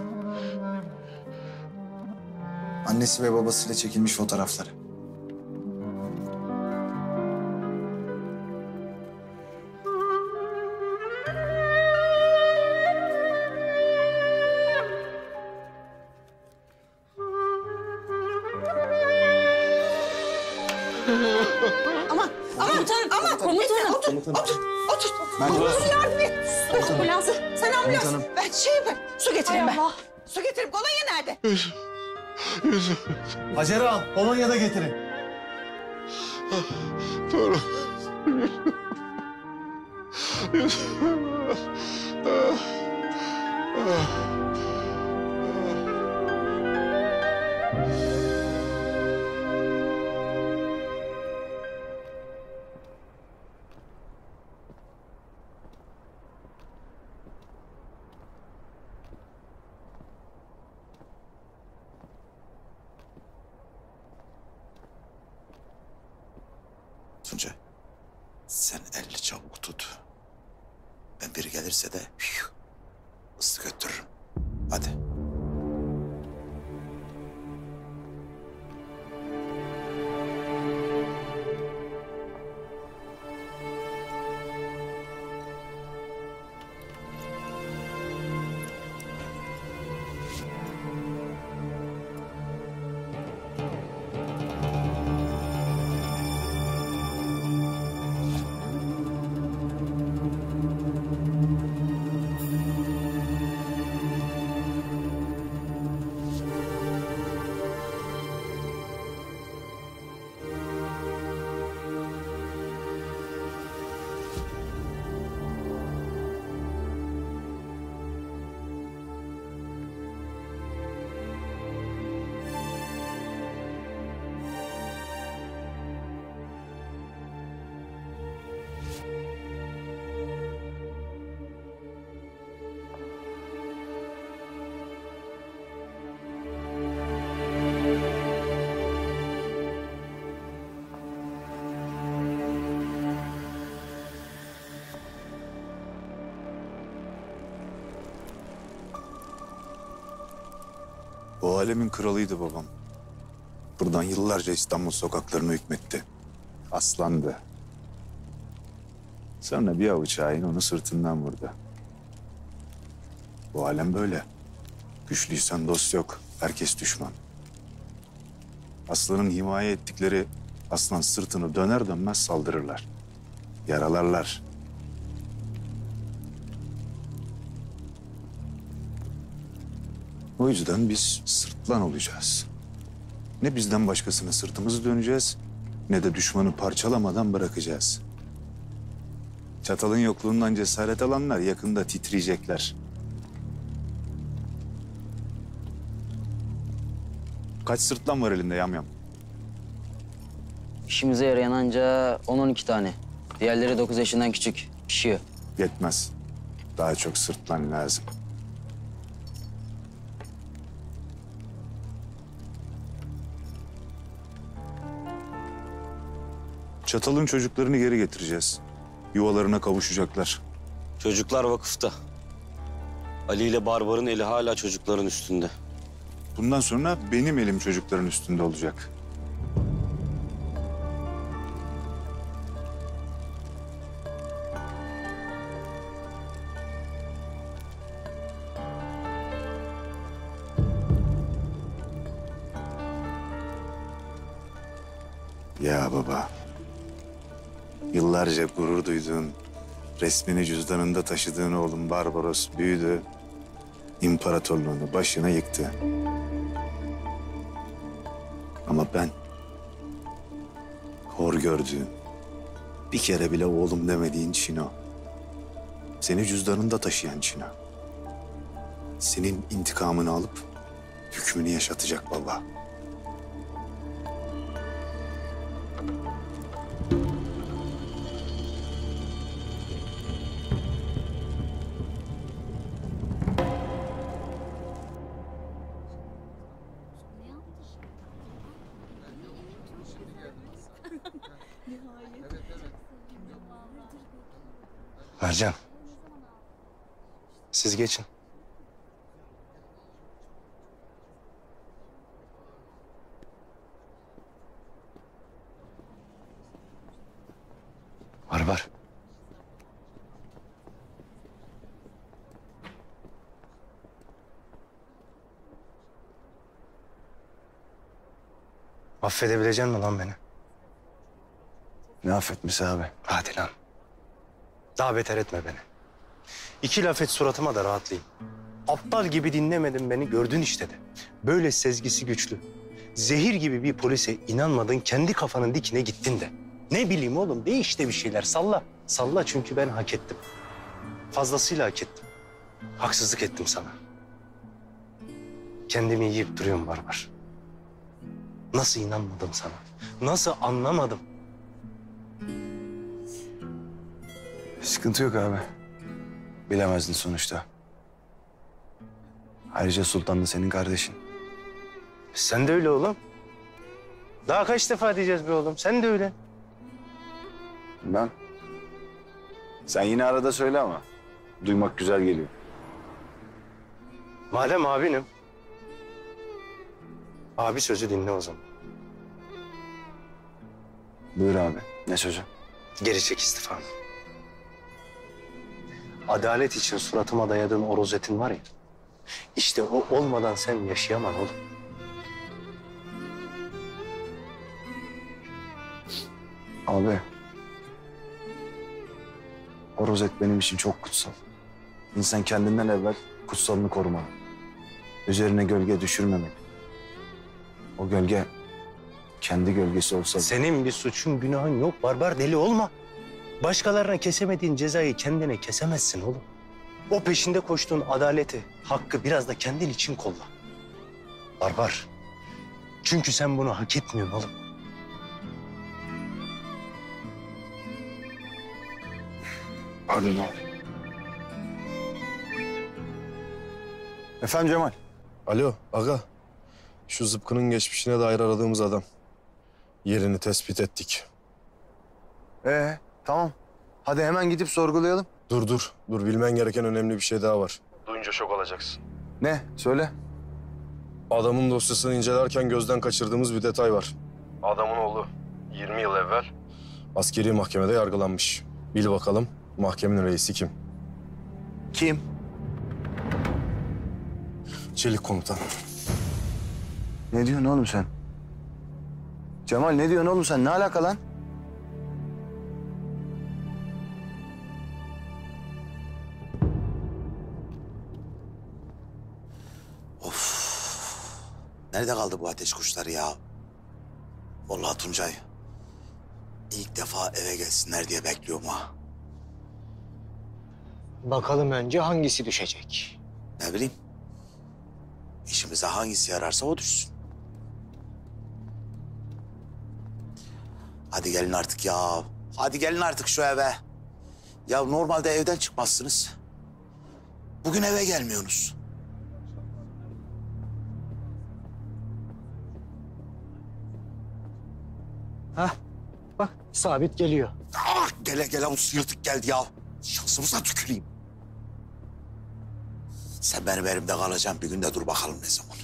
Annesi ve babasıyla çekilmiş fotoğrafları. Aman, aman, Komutanım, aman. komutanım. Otur, otur, otur, otur. Ben- Ne olur yardım et. Komutanım. Ambulansı, sen ambulans. Komutanım. Ben şey yapayım, su getireyim Hay ben. Allah. Su getireyim, kolonya nerede? Yusuf. Yusuf. Hacer ağam, kolonya da getirin. Torun. Yusuf. Ah. Ah. Tuncay, sen elini çabuk tut. Ben biri gelirse de fıstık öttürürüm. Hadi. O alemin kralıydı babam. Buradan yıllarca İstanbul sokaklarına hükmetti. Aslandı. Sonra bir avuç hain onu sırtından vurdu. Bu alem böyle. Güçlüysen dost yok, herkes düşman. Aslanın himaye ettikleri aslan sırtını döner dönmez saldırırlar. Yaralarlar. O yüzden biz sırtlan olacağız. Ne bizden başkasına sırtımızı döneceğiz, ne de düşmanı parçalamadan bırakacağız. Çatalın yokluğundan cesaret alanlar yakında titriyecekler. Kaç sırtlan var elinde yamyam? İşimize yarayan anca on on iki tane. Diğerleri dokuz yaşından küçük. Pişiyor. Yetmez. Daha çok sırtlan lazım. Çatal'ın çocuklarını geri getireceğiz. Yuvalarına kavuşacaklar. Çocuklar vakıfta. Ali ile Barbar'ın eli hala çocukların üstünde. Bundan sonra benim elim çocukların üstünde olacak. Ya baba. Yıllarca gurur duyduğun, resmini cüzdanında taşıdığın oğlum Barbaros büyüdü. İmparatorluğunu başına yıktı. Ama ben hor gördüğün, bir kere bile oğlum demediğin Çino. Seni cüzdanında taşıyan Çino. Senin intikamını alıp hükmünü yaşatacak baba. Mercan. Siz geçin. Barbar. Affedebilecek misin lan beni? Ne affetmesi abi? Hadi lan. Daha beter etme beni. İki laf et suratıma da rahatlayayım. Aptal gibi dinlemedin beni, gördün işte de. Böyle sezgisi güçlü. Zehir gibi bir polise inanmadın, kendi kafanın dikine gittin de. Ne bileyim oğlum, de işte bir şeyler, salla. Salla çünkü ben hak ettim. Fazlasıyla hak ettim. Haksızlık ettim sana. Kendimi yiyip duruyorum Barbar. Nasıl inanmadım sana? Nasıl anlamadım? Sıkıntı yok abi. Bilemezdin sonuçta. Ayrıca Sultan da senin kardeşin. Sen de öyle oğlum. Daha kaç defa diyeceğiz be oğlum? Sen de öyle. Ben? Sen yine arada söyle ama. Duymak güzel geliyor. Madem abinim, abi sözü dinle o zaman. Buyur abi. Ne sözü? Geri çek istifanı. Adalet için suratıma dayadığın o rozetin var ya, işte o olmadan sen yaşayamam oğlum. Abi. O rozet benim için çok kutsal. İnsan kendinden evvel kutsalını korumalı. Üzerine gölge düşürmemek. O gölge kendi gölgesi olsa... Senin bir suçun, günahın yok. Barbar deli olma. Başkalarına kesemediğin cezayı kendine kesemezsin oğlum. O peşinde koştuğun adaleti, hakkı biraz da kendin için kolla. Barbar. Çünkü sen bunu hak etmiyorsun oğlum. Pardon abi. Efendim Cemal. Alo aga. Şu zıpkının geçmişine dair aradığımız adam. Yerini tespit ettik. Ee, tamam. Hadi hemen gidip sorgulayalım. Dur dur. Dur bilmen gereken önemli bir şey daha var. Duyunca şok olacaksın. Ne? Söyle. Adamın dosyasını incelerken gözden kaçırdığımız bir detay var. Adamın oğlu yirmi yıl evvel askeri mahkemede yargılanmış. Bil bakalım mahkemenin reisi kim? Kim? Çelik komutan. Ne diyorsun oğlum sen? Cemal ne diyorsun oğlum sen? Ne alaka lan? Nerede kaldı bu ateş kuşları ya? Vallahi Tuncay, ilk defa eve gelsinler diye bekliyorum ha. Bakalım önce hangisi düşecek? Ne bileyim. İşimize hangisi yararsa o düşsün. Hadi gelin artık ya. Hadi gelin artık şu eve. Ya normalde evden çıkmazsınız. Bugün eve gelmiyorsunuz. Hah, bak Sabit geliyor. Ah, gele gele bu yırtık geldi ya. Şansımıza tüküreyim. Sen benim elimde kalacaksın. Bir gün de dur bakalım ne zaman.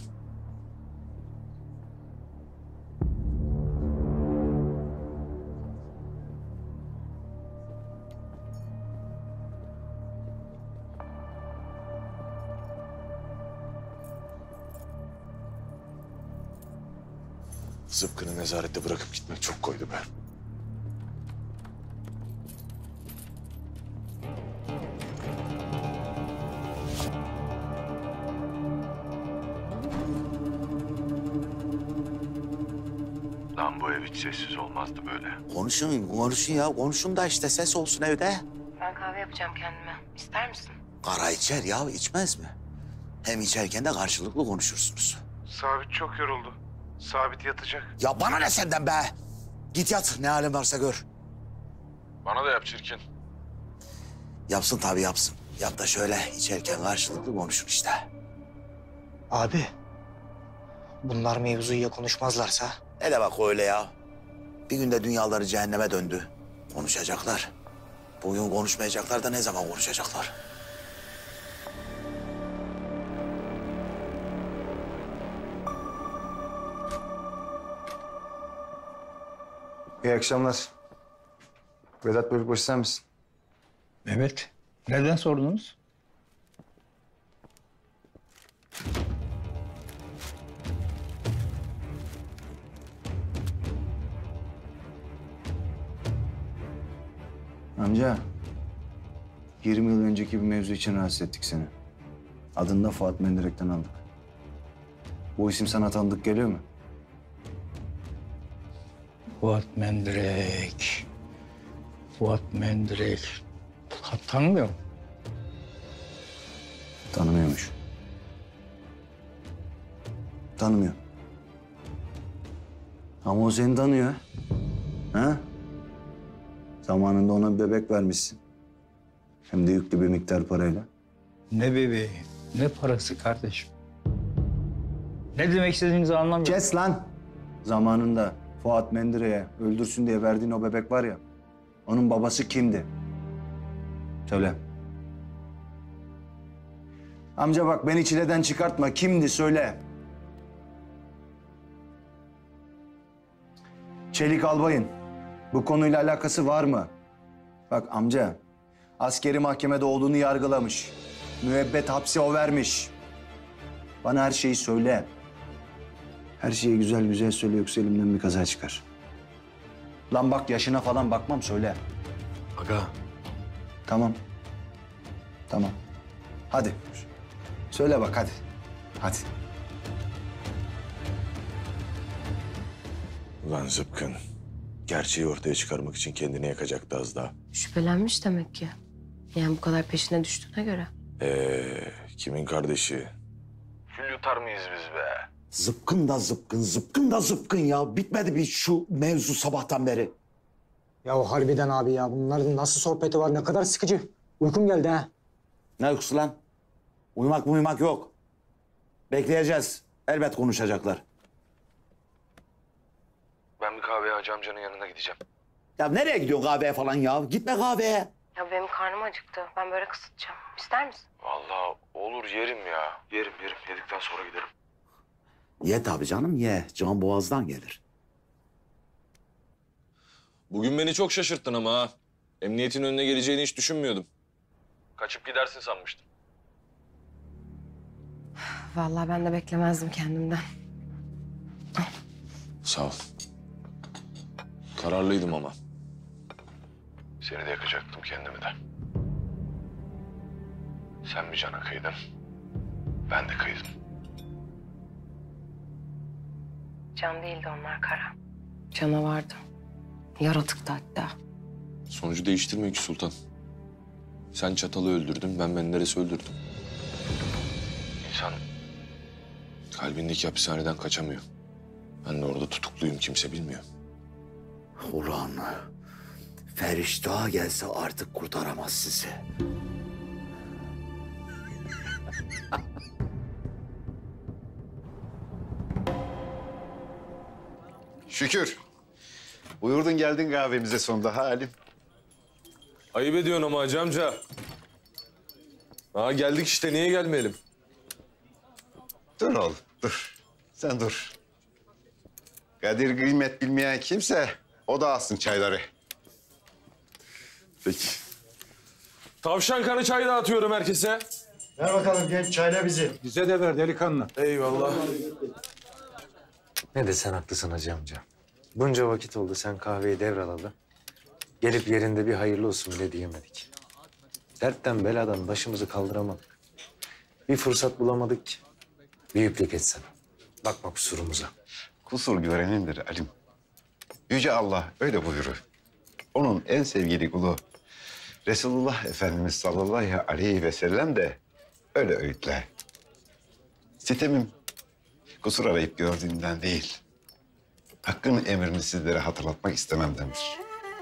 Zıpkını nezarette bırakıp gitmek çok koydu be. Lan bu ev hiç sessiz olmazdı böyle. Konuşun, konuşun ya. Konuşun da işte ses olsun evde. Ben kahve yapacağım kendime. İster misin? Kara içer ya, içmez mi? Hem içerken de karşılıklı konuşursunuz. Sabit çok yoruldu. Sabit yatacak. Ya bana ne senden be? Git yat, ne halin varsa gör. Bana da yap çirkin. Yapsın tabii yapsın. Yap da şöyle içerken karşılıklı konuşun işte. Abi, bunlar mevzuya konuşmazlarsa? Ne demek öyle ya? Bir günde dünyaları cehenneme döndü. Konuşacaklar. Bugün konuşmayacaklar da ne zaman konuşacaklar? İyi akşamlar. Vedat Bölükbaşı sen misin? Evet. Nereden sordunuz? Amca, yirmi yıl önceki bir mevzu için rahatsız ettik seni. Adını da Fuat Mendirek'ten aldık. Bu isim sana tanıdık geliyor mu? Fuat Mendirek. Fuat Mendirek. Ha, tanımıyorum. Tanımıyormuş. Tanımıyor. Ama o seni tanıyor. Ha? Zamanında ona bir bebek vermişsin. Hem de yüklü bir miktar parayla. Ne bebeği, ne parası kardeşim. Ne demek istediğinizi anlamıyorum. Kes lan! Zamanında Fuat Mendire'ye öldürsün diye verdiğin o bebek var ya... ...onun babası kimdi? Söyle. Amca bak beni çileden çıkartma. Kimdi söyle. Çelik albayın. Bu konuyla alakası var mı? Bak amca, askeri mahkemede olduğunu yargılamış. Müebbet hapsi o vermiş. Bana her şeyi söyle. Her şeyi güzel güzel söyle yoksa elimden bir kaza çıkar. Lan bak yaşına falan bakmam söyle. Aga. Tamam. Tamam. Hadi. Söyle bak hadi. Hadi. Ulan zıpkın. Gerçeği ortaya çıkarmak için kendini yakacaktı az daha. Şüphelenmiş demek ki. Yani bu kadar peşine düştüğüne göre. Ee, kimin kardeşi? Fil yutar mıyız biz be? Zıpkın da zıpkın, zıpkın da zıpkın ya. Bitmedi bir şu mevzu sabahtan beri. Ya harbiden abi ya. Bunların nasıl sohbeti var? Ne kadar sıkıcı. Uykum geldi ha. Ne uykusu lan? Uyumak uyumak yok. Bekleyeceğiz. Elbet konuşacaklar. Ben bir kahveye Hacı amcanın yanına gideceğim. Ya nereye gidiyorsun kahveye falan ya? Gitme kahveye. Ya benim karnım acıktı. Ben böyle kısıtacağım. İster misin? Vallahi olur yerim ya. Yerim yerim. Yedikten sonra giderim. Ye tabii canım ye. Can boğazdan gelir. Bugün beni çok şaşırttın ama ha. Emniyetin önüne geleceğini hiç düşünmüyordum. Kaçıp gidersin sanmıştım. Vallahi ben de beklemezdim kendimden. Sağ ol. Kararlıydım ama. Seni de yakacaktım kendimi de. Sen bir cana kıydın. Ben de kıydım. Can değildi onlar Kara. Canavardı. Yaratıktı hatta. Sonucu değiştirmiyor ki Sultan. Sen Çatal'ı öldürdün, ben Menderes'i öldürdüm. İnsan kalbindeki hapishaneden kaçamıyor. Ben de orada tutukluyum, kimse bilmiyor. Ulan Feriştah gelse artık kurtaramaz sizi. Şükür. Buyurdun geldin kahvemize sonunda Halim. Ayıp ediyorsun ama Hacı amca. Ha geldik işte, niye gelmeyelim? Dur oğlum, dur. Sen dur. Kadir kıymet bilmeyen kimse o da alsın çayları. Peki. Tavşan kanı çay dağıtıyorum herkese. Ver bakalım genç çayla bizi. Bize de ver delikanlı. Eyvallah. Ne desen haklısın Hacı amca. Bunca vakit oldu sen kahveyi devralalı. Gelip yerinde bir hayırlı olsun bile diyemedik. Dertten beladan başımızı kaldıramadık. Bir fırsat bulamadık ki. Büyüklük etsene. Bakma kusurumuza. Kusur görenindir Alim. Yüce Allah öyle buyurur. Onun en sevgili kulu Resulullah Efendimiz sallallahu aleyhi ve sellem de öyle öğütler. Sitemim kusur arayıp gördüğümden değil, Hakk'ın emrini sizlere hatırlatmak istememdendir.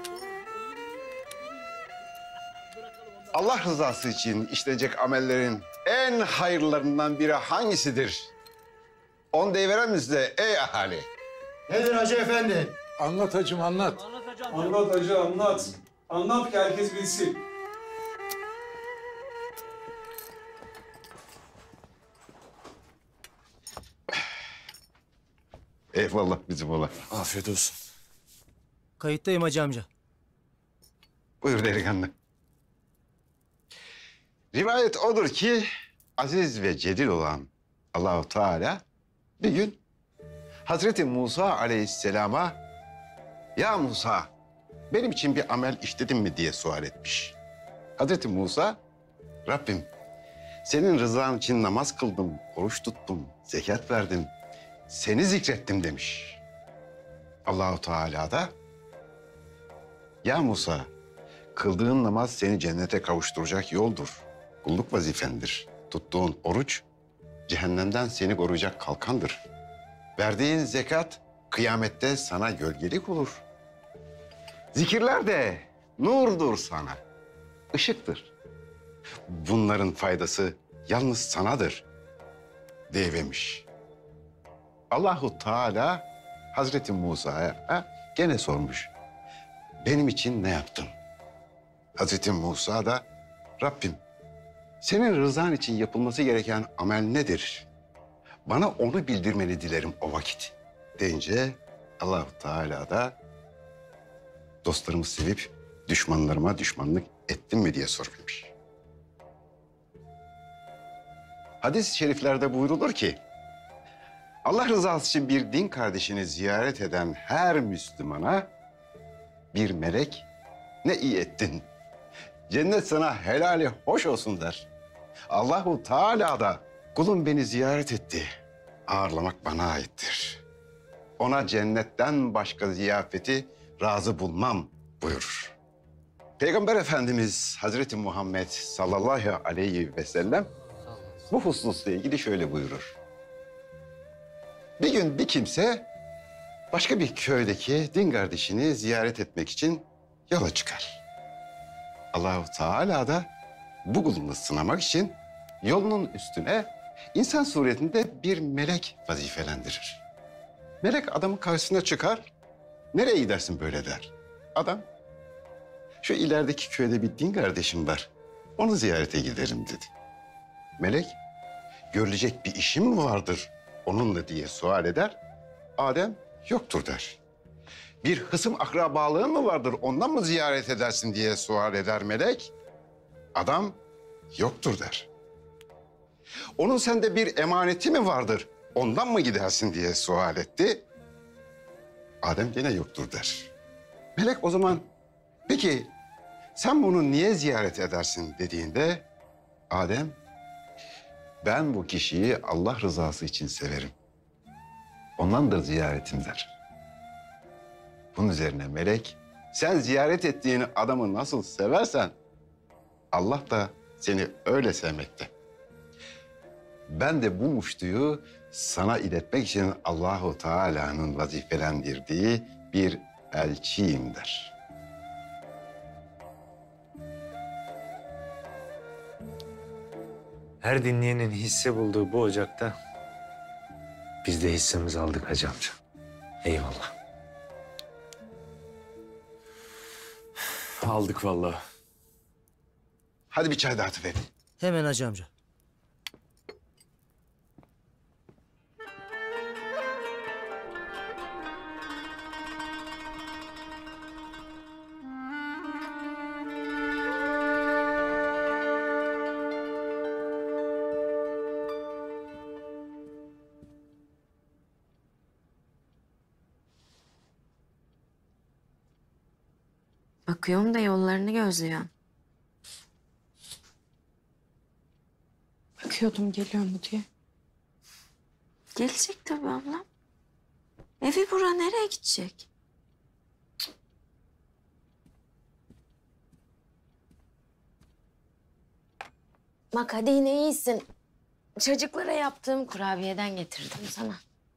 Allah rızası için işlenecek amellerin en hayırlarından biri hangisidir? On deyiveren mi size ey ahali? Nedir Hacı Efendi? Anlat hacım anlat. Anlat hacı anlat. Anlat ki herkes bilsin. Eyvallah bizim ola. Afiyet olsun. Kayıttayım Hacı amca. Buyur delikanlı. Rivayet odur ki aziz ve celil olan Allahu Teala bir gün Hazreti Musa Aleyhisselam'a ya Musa benim için bir amel işledin mi diye sual etmiş. Hazreti Musa Rabbim senin rızan için namaz kıldım, oruç tuttum, zekat verdim, seni zikrettim demiş. Allahu Teala da ya Musa kıldığın namaz seni cennete kavuşturacak yoldur. Kulluk vazifendir. Tuttuğun oruç cehennemden seni koruyacak kalkandır. Verdiğin zekat kıyamette sana gölgelik olur. Zikirler de nurdur sana, ışıktır. Bunların faydası yalnız sanadır deyivermiş. Allahu Teala Hazreti Musa'ya gene sormuş. Benim için ne yaptın? Hazreti Musa da Rabbim Senin rızan için yapılması gereken amel nedir? Bana onu bildirmeni dilerim o vakit. Deyince Allah-u Teala da dostlarımı sevip düşmanlarıma düşmanlık ettim mi diye sorulmuş. Hadis-i şeriflerde buyrulur ki Allah rızası için bir din kardeşini ziyaret eden her Müslümana bir melek ne iyi ettin, cennet sana helali hoş olsun der. Allahu Teala da kulum beni ziyaret etti, ağırlamak bana aittir. Ona cennetten başka ziyafeti razı bulmam buyurur. Peygamber Efendimiz Hazreti Muhammed sallallahu aleyhi ve sellem bu hususla ilgili şöyle buyurur. Bir gün bir kimse başka bir köydeki din kardeşini ziyaret etmek için yola çıkar. Allahu Teala da bu kulunu sınamak için yolunun üstüne insan suretinde bir melek vazifelendirir. Melek adamın karşısına çıkar, nereye gidersin böyle der. Adam, şu ilerideki köyde bir din kardeşim var, onu ziyarete giderim dedi. Melek, görülecek bir işim mi vardır onunla diye sual eder. Adem, yoktur der. Bir hısım akrabalığın mı vardır ondan mı ziyaret edersin diye sual eder melek. Adam, yoktur der. Onun sende bir emaneti mi vardır ondan mı gidersin diye sual etti. Adem gene yoktur der. Melek o zaman, peki sen bunu niye ziyaret edersin dediğinde Adem, ben bu kişiyi Allah rızası için severim. Ondandır ziyaretim der. Bunun üzerine melek, sen ziyaret ettiğin adamı nasıl seversen Allah da seni öyle sevmekte. Ben de bu muştuyu sana iletmek için Allahu Teala'nın vazifelendirdiği bir elçiyim der. Her dinleyenin hisse bulduğu bu ocakta biz de hissemizi aldık Hacı amca. Eyvallah. Aldık vallahi. Hadi bir çay dağıtıverin. Hemen hacı amca. Bakıyorum da yollarını gözlüyorsun. Bakıyordum geliyor mu diye. Gelecek tabii ablam. Evi bura nereye gidecek? Bak hadi yine iyisin. Çocuklara yaptığım kurabiyeden getirdim sana.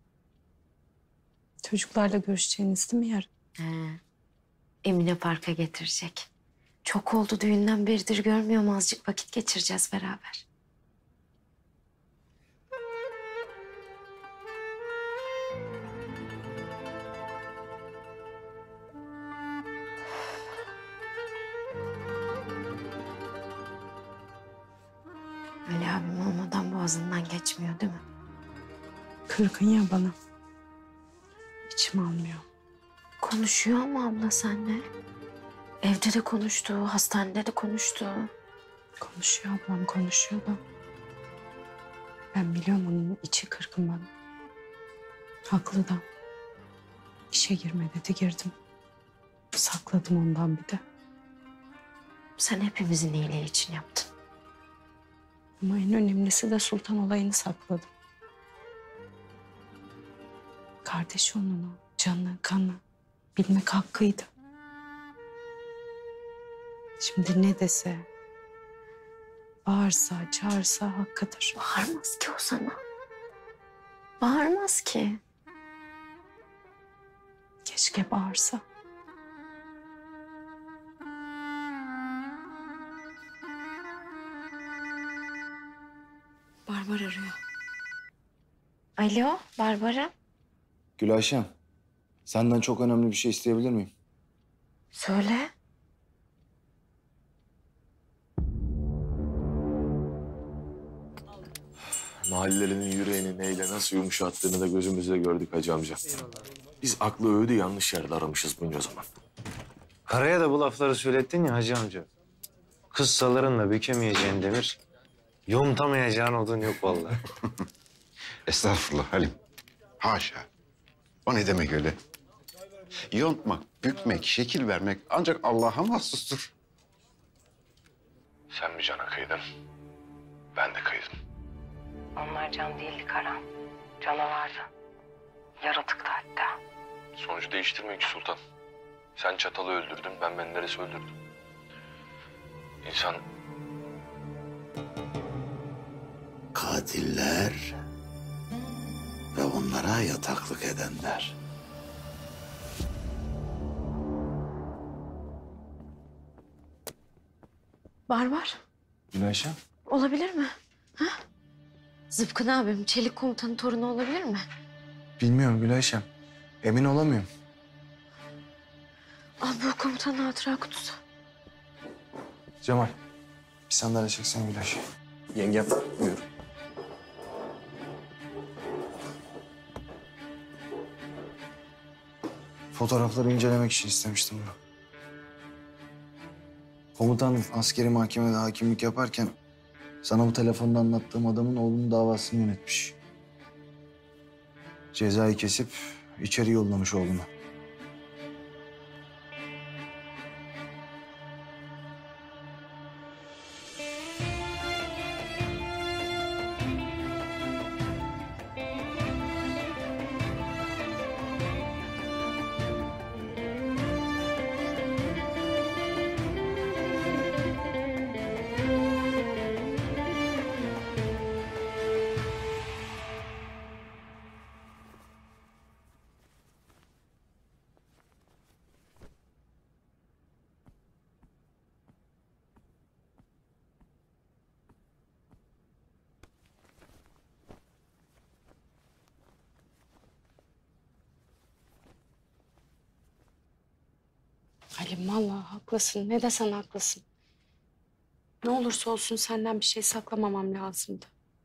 Çocuklarla görüşeceğiniz değil mi yarın? He. Emine parka getirecek. Çok oldu düğünden beridir görmüyorum. Azıcık vakit geçireceğiz beraber. Ali abim olmadan boğazından geçmiyor değil mi? Kırgın ya bana. İçim almıyor. Konuşuyor ama abla seninle. Evde de konuştu, hastanede de konuştu. Konuşuyor ablam, konuşuyor da. Ben biliyorum onun içi kırgın bana. Haklı da. İşe girme dedi, girdim. Sakladım ondan bir de. Sen hepimizin iyiliği için yaptın. Ama en önemlisi de Sultan olayını sakladım. Kardeşi onun o. Canı, kanı. Bilmek hakkıydı. Şimdi ne dese, bağırsa, çağırsa hakkıdır. Bağırmaz ki o sana. Bağırmaz ki. Keşke bağırsa. Barbar arıyor. Alo, Barbara. Gülayşem, senden çok önemli bir şey isteyebilir miyim? Söyle. Mahallelerin yüreğini neyle nasıl yumuşattığını da gözümüzle gördük Hacı amca. Biz aklı öğüdü yanlış yerde aramışız bunca zaman. Karaya da bu lafları söylettin ya Hacı amca. Kız salarınla bükemeyeceğin demir, yontamayacağın odun yok vallahi. Estağfurullah Halim. Haşa. O ne demek öyle? Yontmak, bükmek, şekil vermek ancak Allah'a mahsustur. Sen mi cana kıydın? Ben de kıydım. Onlar can değildi Karan. Canavardı. Yaratıktı hatta. Sonucu değiştirmiyor ki Sultan. Sen Çatal'ı öldürdün, ben Menderes'i öldürdüm. İnsan Katiller ve onlara yataklık edenler. Barbar. Gülayşem. Olabilir mi? Ha? Zıpkın abim, Çelik komutanın torunu olabilir mi? Bilmiyorum Gülayşem. Emin olamıyorum. Al bu komutanın hatıra kutusu. Cemal, bir sandalye çeksen Gülayşem. Yengem, buyur. Fotoğrafları incelemek için istemiştim bunu. Komutanım askeri mahkemede hakimlik yaparken sana bu telefonda anlattığım adamın oğlunun davasını yönetmiş. Cezayı kesip içeri yollamış oğlunu. Halim vallahi haklısın. Ne desen haklısın. Ne olursa olsun senden bir şey saklamamam lazımdı.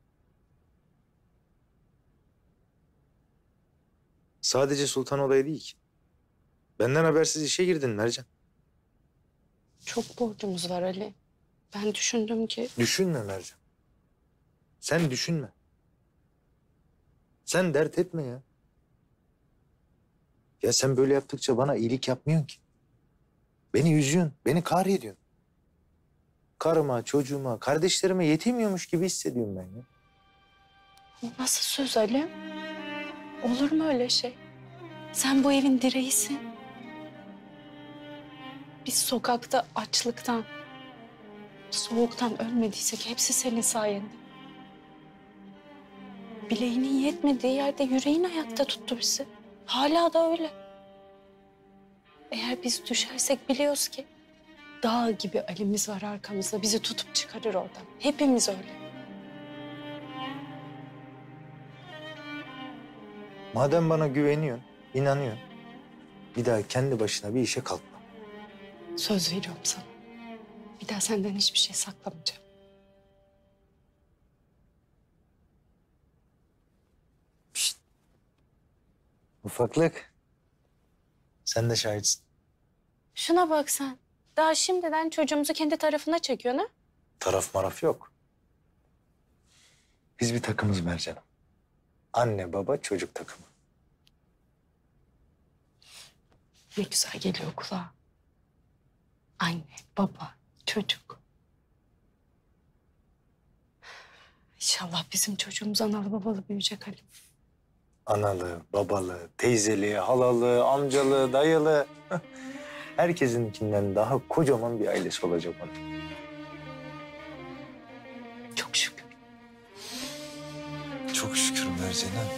Sadece Sultan olayı değil ki. Benden habersiz işe girdin Mercan. Çok borcumuz var Ali. Ben düşündüm ki... Düşünme Mercan. Sen düşünme. Sen dert etme ya. Ya sen böyle yaptıkça bana iyilik yapmıyorsun ki. Beni üzüyorsun, beni kahrediyorsun. Karıma, çocuğuma, kardeşlerime yetemiyormuş gibi hissediyorum ben ya. O nasıl söz Ali? Olur mu öyle şey? Sen bu evin direğisin. Biz sokakta açlıktan, soğuktan ölmediysek hepsi senin sayende. Bileğinin yetmediği yerde yüreğin ayakta tuttu bizi. Hala da öyle. Eğer biz düşersek biliyoruz ki dağ gibi Ali'miz var arkamızda. Bizi tutup çıkarır oradan. Hepimiz öyle. Madem bana güveniyorsun, inanıyorsun, bir daha kendi başına bir işe kalkma. Söz veriyorum sana. Bir daha senden hiçbir şey saklamayacağım. Şişt. Ufaklık. Sen de şahitsin. Şuna bak sen. Daha şimdiden çocuğumuzu kendi tarafına çekiyorsun ha? Taraf maraf yok. Biz bir takımız Mercan'ım. Anne, baba, çocuk takımı. Ne güzel geliyor kulağa. Anne, baba, çocuk. İnşallah bizim çocuğumuz analı babalı büyüyecek Halim. Analı, babalı, teyzeli, halalı, amcalı, dayılı. Herkesinkinden daha kocaman bir ailesi olacak onun. Çok şükür. Çok şükür Mercan'ım.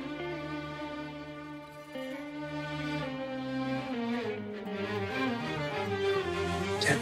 Gel.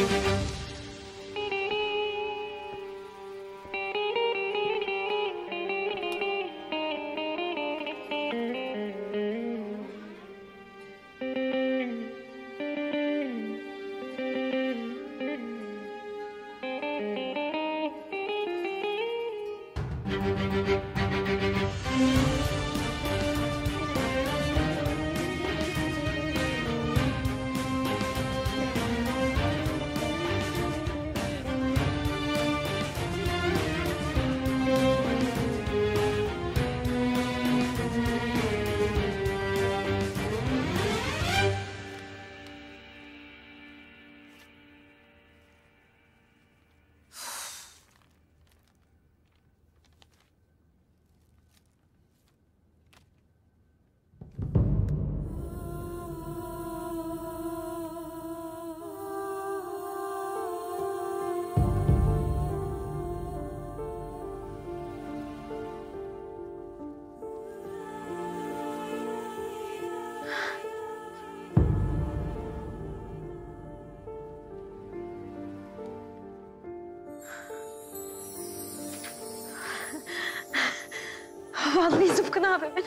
Vallahi Zıpkın abimin.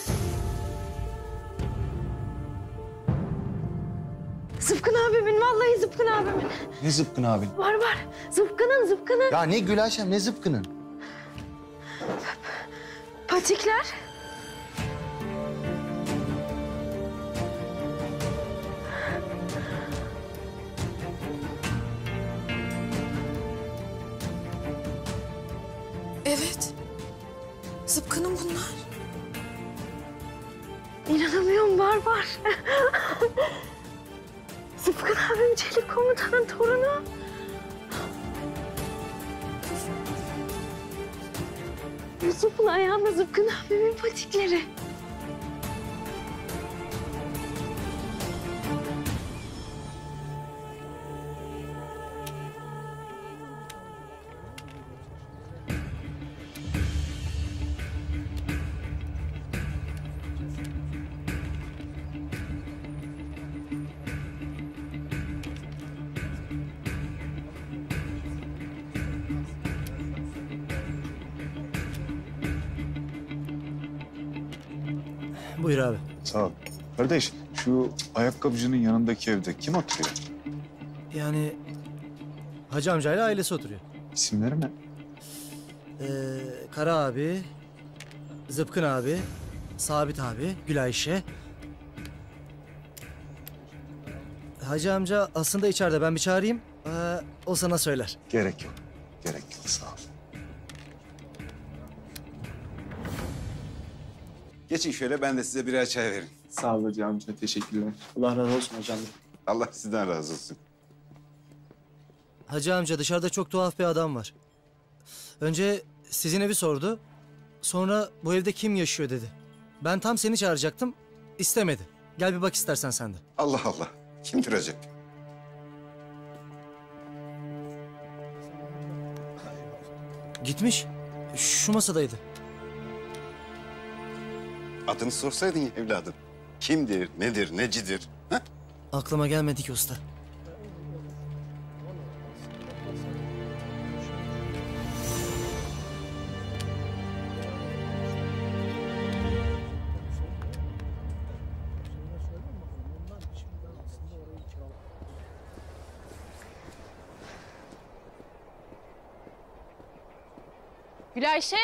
Zıpkın abimin, vallahi Zıpkın abimin. Ne zıpkın abin? Var var, Zıpkın'ın, Zıpkın'ın. Ya ne Gülayşem ne zıpkının? Patikler. Evet. Zıpkın'ın bunlar. İnanamıyorum, var var. Zıpkın abim Çelik Komutan'ın torunu. Yusuf'un ayağında Zıpkın abimin patikleri. Buyur abi. Sağ ol. Kardeş, şu ayakkabıcının yanındaki evde kim oturuyor? Yani Hacı amcayla ailesi oturuyor. İsimleri ne? Ee, Kara abi, Zıpkın abi, Sabit abi, Gülayşe. Hacı amca aslında içeride. Ben bir çağırayım. Ee, o sana söyler. Gerek yok. Gerek yok. Sağ ol. Geçin şöyle, ben de size birer çay vereyim. Sağ ol hocam amca. Teşekkürler. Allah razı olsun hocam. Allah sizden razı olsun. Hacı amca, dışarıda çok tuhaf bir adam var. Önce sizin evi sordu. Sonra bu evde kim yaşıyor dedi. Ben tam seni çağıracaktım. İstemedi. Gel bir bak istersen sen de. Allah Allah. Kimdir acaba? Gitmiş. Şu masadaydı. Adını sorsaydın ya evladım. Kimdir, nedir, necidir? Ha? Aklıma gelmedi ki usta. Gülayşe.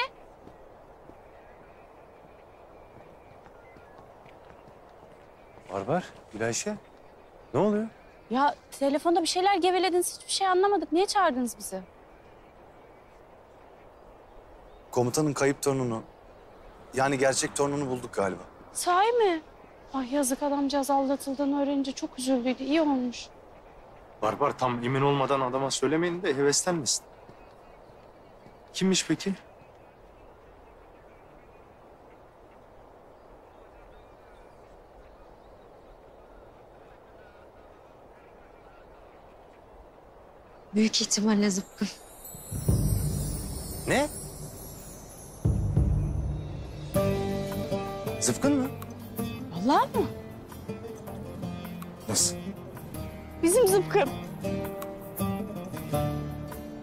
Barbar, Gülayşe. Ne oluyor? Ya telefonda bir şeyler gevelediniz, hiçbir şey anlamadık. Niye çağırdınız bizi? Komutanın kayıp torununu, yani gerçek torununu bulduk galiba. Sahi mi? Ay yazık, adamcağız aldatıldığını öğrenince çok üzüldüydü. İyi olmuş. Barbar, tam emin olmadan adama söylemeyin de heveslenmesin. Kimmiş peki? Büyük ihtimalle Zıpkın. Ne? Zıpkın mı? Vallahi mı? Nasıl? Bizim Zıpkın.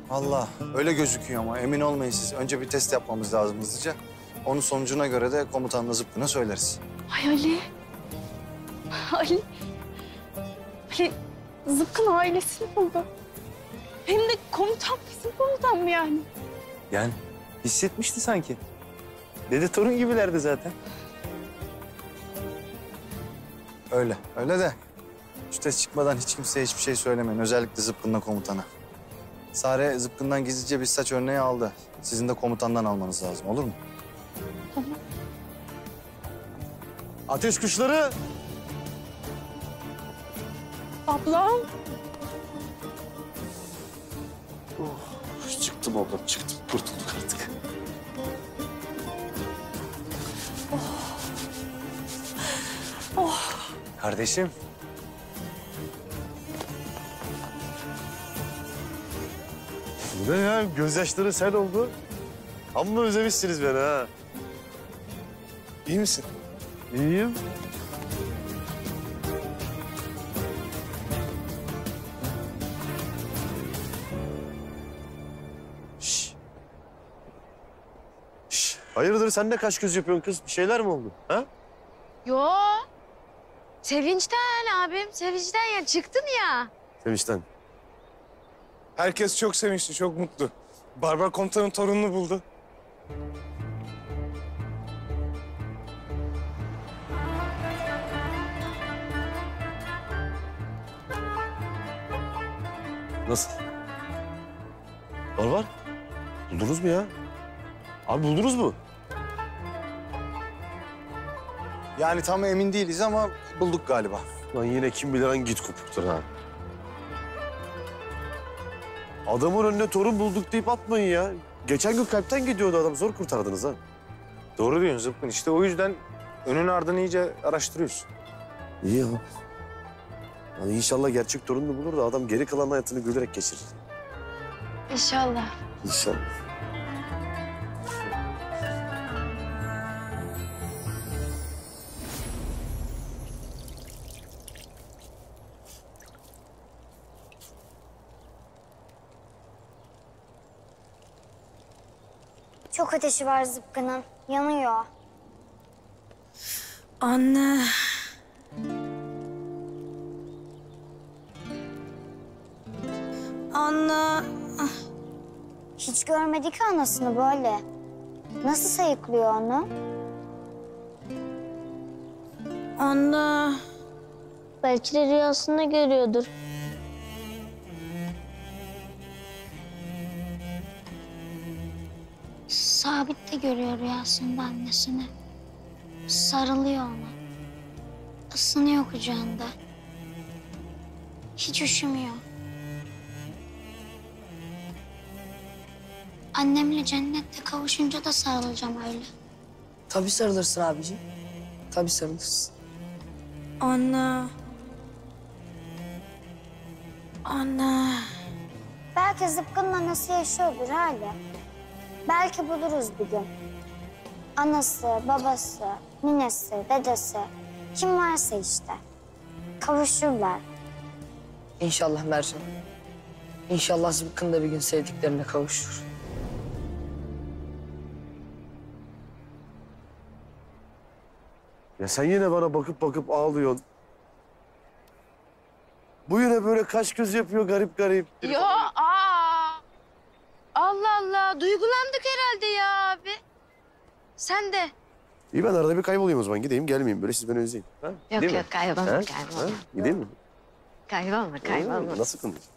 Allah öyle gözüküyor ama emin olmayın siz. Önce bir test yapmamız lazım hızlıca. Onun sonucuna göre de komutanla zıpkına söyleriz. Ay Ali. Ali. Ali Zıpkın ailesini buldu. Hem de komutan bizim komutan mı yani? Yani hissetmişti sanki. Dede torun gibilerdi zaten. Öyle, öyle de şu test çıkmadan hiç kimseye hiçbir şey söylemeyin. Özellikle Zıpkın'la komutana. Sare Zıpkın'dan gizlice bir saç örneği aldı. Sizin de komutandan almanız lazım, olur mu? Tamam. Ateş kuşları! Ablam. Oh, çıktım ablam, çıktım. Kurtulduk artık. Oh. Kardeşim. Bu ne ya? Gözyaşları sel oldu. Amma özlemişsiniz beni ha. İyi misin? İyiyim. Şş. Şş. Hayırdır sen de kaş göz yapıyorsun kız? Bir şeyler mi oldu? Ha? Yo. Sevinçten abim, sevinçten ya çıktın ya. Sevinçten. Herkes çok sevinçli, çok mutlu. Barbar komutanın torununu buldu. Nasıl? Var var. Buldunuz mu ya? Abi buldunuz mu? Yani tam emin değiliz ama bulduk galiba. Lan yine kim bilir hangi git kopuktur ha. Adamın önüne torun bulduk deyip atmayın ya. Geçen gün kalpten gidiyordu adam. Zor kurtardınız ha. Doğru diyorsun Zıpkın. İşte o yüzden önün ardını iyice araştırıyorsun. İyi ya. Yani inşallah gerçek torununu bulur da adam geri kalan hayatını gülerek geçirir. İnşallah. İnşallah. Çok ateşi var Zıpkın'ın. Yanıyor. Anne. Anne. Hiç görmedi ki anasını böyle. Nasıl sayıklıyor onu? Anne. Belki de rüyasında görüyordur. Sabit de görüyor rüyasında annesini. Sarılıyor ona. Isınıyor kucağında. Hiç üşümüyor. Annemle cennette kavuşunca da sarılacağım öyle. Tabii sarılırsın abiciğim. Tabii sarılırsın. Anne. Anne. Belki Zıpkın'ın anası yaşıyordur hala. Belki buluruz bir gün. Anası, babası, ninesi, dedesi. Kim varsa işte. Kavuşurlar. İnşallah Mercan. İnşallah Zıpkın da bir gün sevdiklerine kavuşur. Ya sen yine bana bakıp bakıp ağlıyorsun. Bu yine böyle kaş göz yapıyor garip garip. Yo aa. Allah Allah duygulandık herhalde ya abi. Sen de. İyi ben arada bir kaybolayım o zaman. Gideyim gelmeyeyim. Böyle siz beni özleyin. Ha? Yok Gideyim yok mi? kaybolma Ha? kaybolma. Ha? Gideyim mi? Kaybolma kaybolma. Oo, nasıl konuşuyorsun?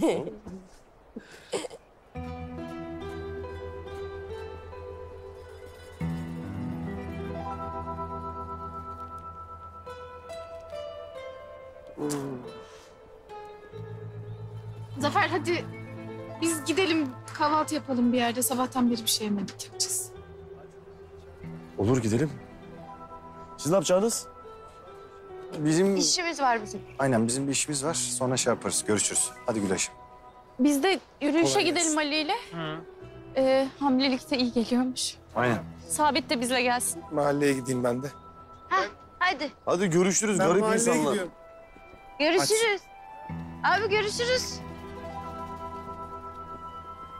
Zafer hadi biz gidelim kahvaltı yapalım bir yerde. Sabahtan beri bir şey yemedik yapacağız. Olur gidelim. Siz ne yapacaksınız? Bizim... İşimiz var bizim. Aynen bizim bir işimiz var. Sonra şey yaparız. Görüşürüz. Hadi Gülayş'ım. Biz de yürüyüşe Kolay gidelim gelsin. Ali ile. Ee, hamilelikte iyi geliyormuş. Aynen. Sabit de bizle gelsin. Mahalleye gideyim ben de. Hadi Hadi görüşürüz Ben garip mahalleye insanlar. gidiyorum. görüşürüz. Abi görüşürüz.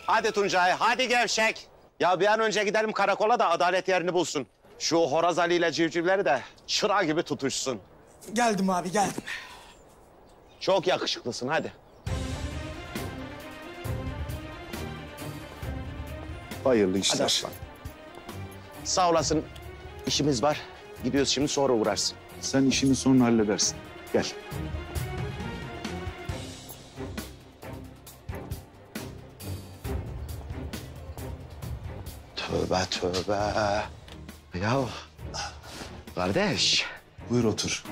Hadi Tuncay, hadi gevşek. Ya bir an önce gidelim karakola da adalet yerini bulsun. Şu Horoz Ali ile civcivleri de çıra gibi tutuşsun. Geldim abi, geldim. Çok yakışıklısın, hadi. Hayırlı Hadi işler. aslan. Sağ olasın. İşimiz var. Gidiyoruz şimdi, sonra uğrarsın. Sen işini sonra halledersin. Gel. Tövbe tövbe. Ya kardeş. Buyur otur.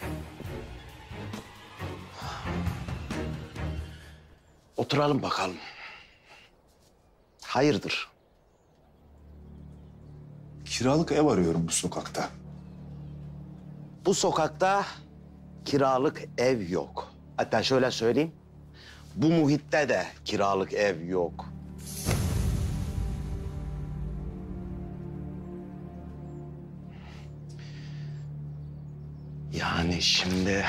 Oturalım bakalım. Hayırdır? Kiralık ev arıyorum bu sokakta. Bu sokakta kiralık ev yok. Hatta şöyle söyleyeyim. Bu muhitte de kiralık ev yok. Yani şimdi...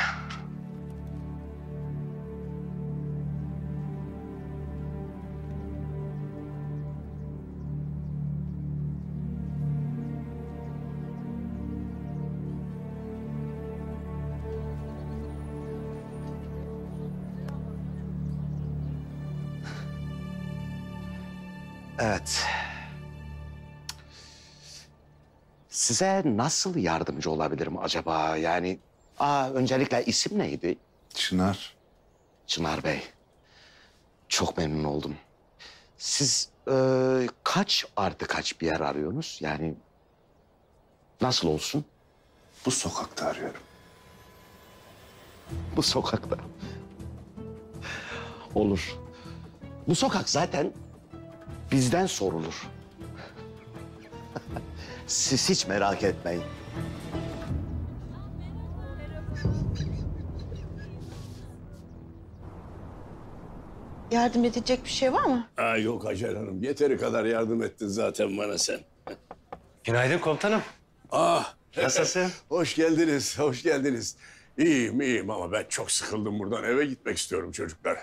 Evet. Size nasıl yardımcı olabilirim acaba? Yani, aa, öncelikle isim neydi? Çınar. Çınar Bey. Çok memnun oldum. Siz e, kaç artı kaç bir yer arıyorsunuz? Yani nasıl olsun? Bu sokakta arıyorum. Bu sokakta. Olur. Bu sokak zaten bizden sorulur. Siz hiç merak etmeyin. Yardım edecek bir şey var mı? Aa, yok Hacer Hanım. Yeteri kadar yardım ettin zaten bana sen. Günaydın komutanım. Ah. Nasılsın? Hoş geldiniz, hoş geldiniz. İyiyim, iyiyim ama ben çok sıkıldım buradan. Eve gitmek istiyorum çocuklar.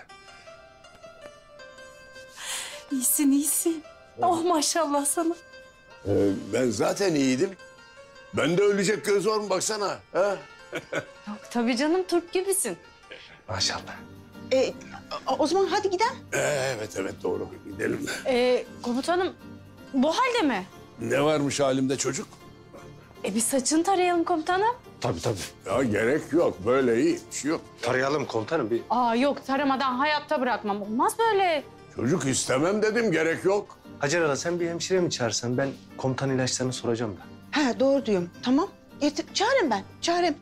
İyisin, iyisin. Oh maşallah sana. Ee, ben zaten iyiydim. Bende ölecek göz var mı baksana? Ha? Yok tabii canım, Türk gibisin. Maşallah. Ee, o zaman hadi gidelim. Ee, evet, evet doğru. Gidelim. Ee, komutanım, bu halde mi? Ne varmış halimde çocuk? E bir saçını tarayalım komutanım. Tabii tabii. Ya gerek yok. Böyle iyi. Bir şey yok. Tarayalım komutanım bir. Aa yok, taramadan hayatta bırakmam. Olmaz böyle. Çocuk istemem dedim. Gerek yok. Hacer Hala sen bir hemşire mi çağırsan? Ben komutan ilaçlarını soracağım da. Ha doğru diyorum. Tamam. Getir, çağırayım ben. Çağırayım.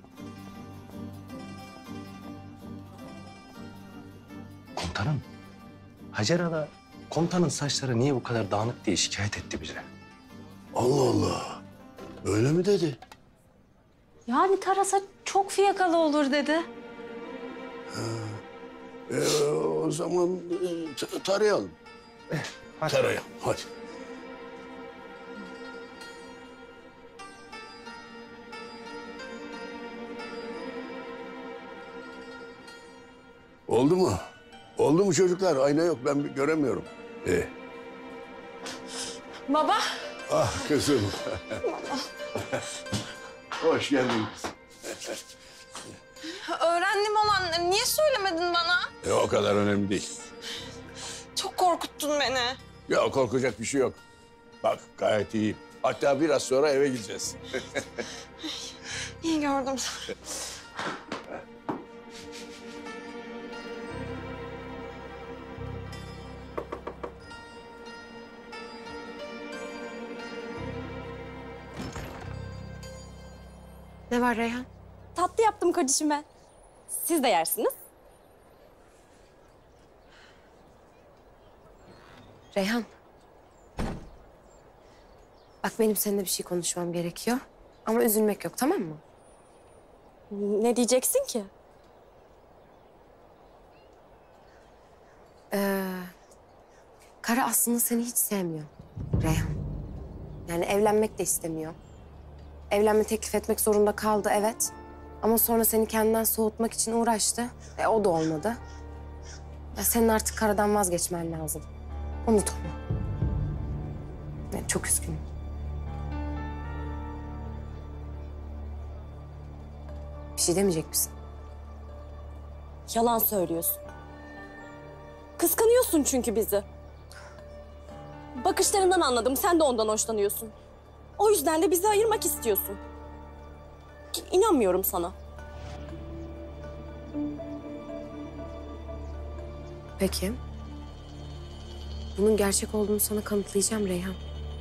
Komutanım, Hacer Hala komutanın saçları niye bu kadar dağınık diye şikayet etti bize. Allah Allah. Öyle mi dedi? Yani tarasa çok fiyakalı olur dedi. Ee, o zaman e, t- tarayalım. Hadi. Tarayalım, hadi. Oldu mu? Oldu mu çocuklar? Ayna yok, ben bir göremiyorum. Ee, Baba. ah kızım. Hoş geldin. Öğrendim olanları. Niye söylemedin bana? E, o kadar önemli değil. Çok korkuttun beni. Ya korkacak bir şey yok. Bak gayet iyi. Hatta biraz sonra eve gideceğiz. İyi gördüm seni. Ne var Reyhan? Tatlı yaptım kardeşime. Siz de yersiniz. Reyhan. Bak benim seninle bir şey konuşmam gerekiyor. Ama üzülmek yok, tamam mı? Ne diyeceksin ki? Ee, Kara aslında seni hiç sevmiyor Reyhan. Yani evlenmek de istemiyor. Evlenme teklif etmek zorunda kaldı, evet. Ama sonra seni kendinden soğutmak için uğraştı. E, o da olmadı. Ya senin artık Kara'dan vazgeçmen lazım. Unutma. Ben çok üzgünüm. Bir şey demeyecek misin? Yalan söylüyorsun. Kıskanıyorsun çünkü bizi. Bakışlarından anladım. Sen de ondan hoşlanıyorsun. O yüzden de bizi ayırmak istiyorsun. İnanmıyorum sana. Peki. Bunun gerçek olduğunu sana kanıtlayacağım Reyhan.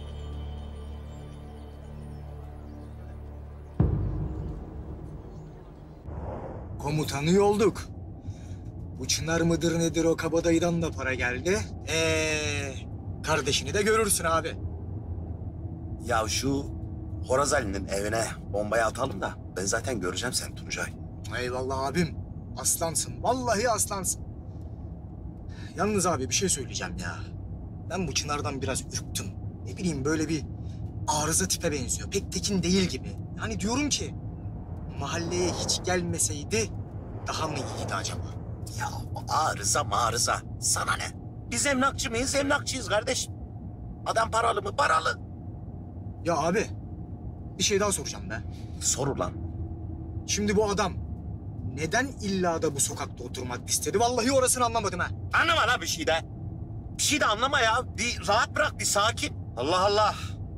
Komutanı olduk. Bu Çınar mıdır nedir o kabadayıdan da para geldi. Ee, kardeşini de görürsün abi. Ya şu Horaz Ali'nin evine bombayı atalım da ben zaten göreceğim seni Tuncay. Eyvallah abim. Aslansın. Vallahi aslansın. Yalnız abi bir şey söyleyeceğim ya. Ben bu Çınar'dan biraz ürktüm. Ne bileyim böyle bir arıza tipe benziyor. Pek tekin değil gibi. Hani diyorum ki mahalleye hiç gelmeseydi daha mı iyiydi acaba? Ya arıza marıza sana ne? Biz emlakçı mıyız? Emlakçıyız kardeşim. Adam paralı mı? Paralı. Ya abi bir şey daha soracağım be. Sor ulan. Şimdi bu adam neden illa da bu sokakta oturmak istedi? Vallahi orasını anlamadım ha. Anlama la bir şey de. Bir şey de anlama ya. Bir rahat bırak, bir sakin. Allah Allah.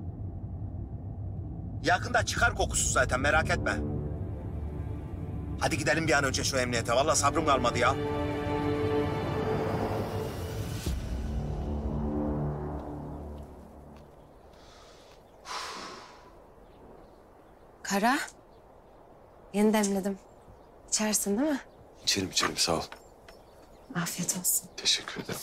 Yakında çıkar kokusu zaten, merak etme. Hadi gidelim bir an önce şu emniyete. Vallahi sabrım kalmadı ya. Kara. Yeni demledim. İçersin değil mi? İçerim içerim sağ ol. Afiyet olsun. Teşekkür ederim.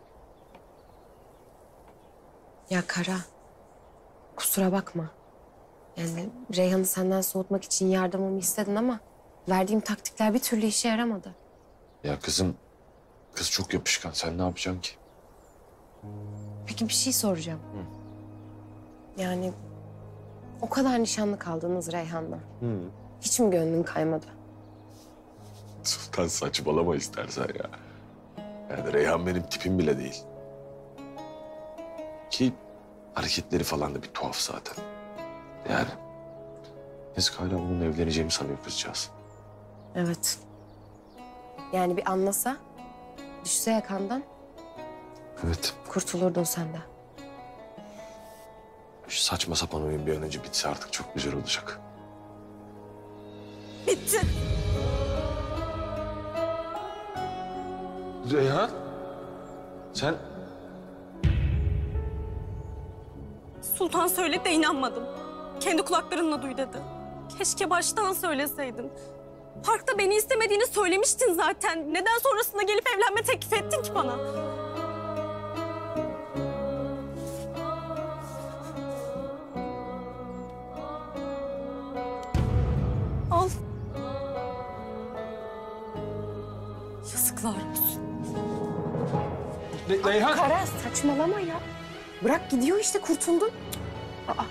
Ya Kara. Kusura bakma. Yani Reyhan'ı senden soğutmak için yardımımı istedin ama verdiğim taktikler bir türlü işe yaramadı. Ya kızım, kız çok yapışkan. Sen ne yapacaksın ki? Peki bir şey soracağım. Yani o kadar nişanlı kaldınız Reyhan'la. Hı. Hiç mi gönlün kaymadı? Sultan saçmalama istersen ya. Yani Reyhan benim tipim bile değil. Ki hareketleri falan da bir tuhaf zaten. Yani yazık hala onunla evleneceğimi sanıyor kızcağız. Evet. Yani bir anlasa, düşse yakandan Evet. kurtulurdun sen de. Şu saçma sapan oyun bir an önce bitse artık çok güzel olacak. Bitti. Reyhan? Sen? Sultan söyledi de inanmadım. Kendi kulaklarınla duy dedi. Keşke baştan söyleseydin. Parkta beni istemediğini söylemiştin zaten. Neden sonrasında gelip evlenme teklif ettin ki bana? Al. Yazıklar olsun. Re Reyhan. Kara saçmalama ya. Bırak gidiyor işte kurtuldun. Aa.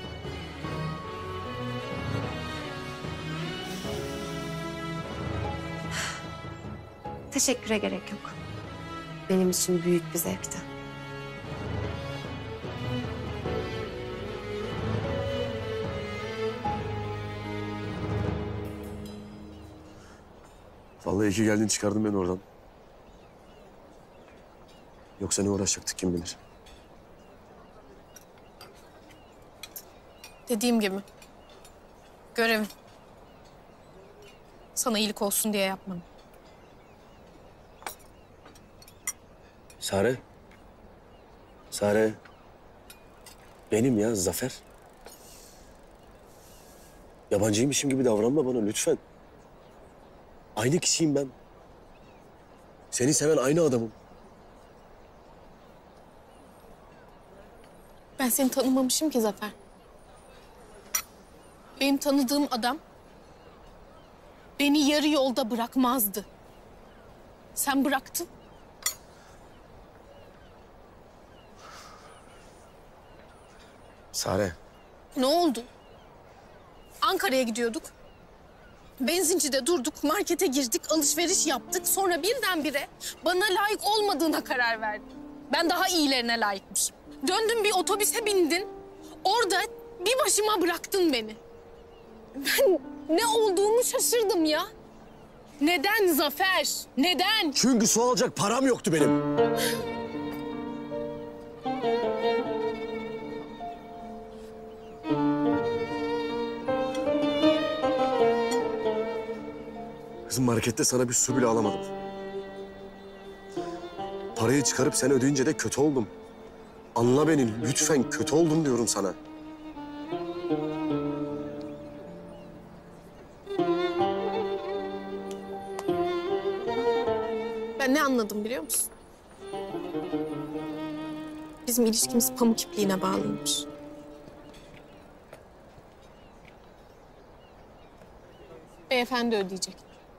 Teşekküre gerek yok. Benim için büyük bir zevkti. Vallahi iyi ki geldin, çıkardın beni oradan. Yoksa ne uğraşacaktık kim bilir. Dediğim gibi. Görevim. Sana iyilik olsun diye yapmadım. Sare. Sare. Benim ya Zafer. Yabancıymışım gibi davranma bana lütfen. Aynı kişiyim ben. Seni seven aynı adamım. Ben seni tanımamışım ki Zafer. Benim tanıdığım adam beni yarı yolda bırakmazdı. Sen bıraktın. Sare. Ne oldu? Ankara'ya gidiyorduk. Benzincide durduk, markete girdik, alışveriş yaptık. Sonra birdenbire bana layık olmadığına karar verdin. Ben daha iyilerine layıkmışım. Döndün bir otobüse bindin. Orada bir başıma bıraktın beni. Ben ne olduğumu şaşırdım ya. Neden Zafer? Neden? Çünkü su alacak param yoktu benim. Kızım markette sana bir su bile alamadım. Parayı çıkarıp sen ödeyince de kötü oldum. Anla beni lütfen, kötü oldum diyorum sana. Ben ne anladım biliyor musun? Bizim ilişkimiz pamuk ipliğine bağlıymış. Beyefendi ödeyecek.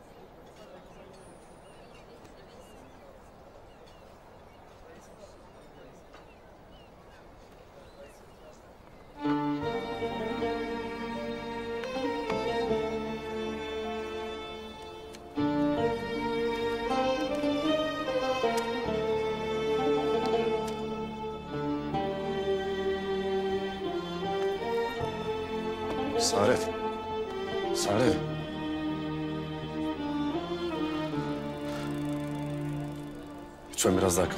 Sare. Sare. Lütfen biraz daha kal.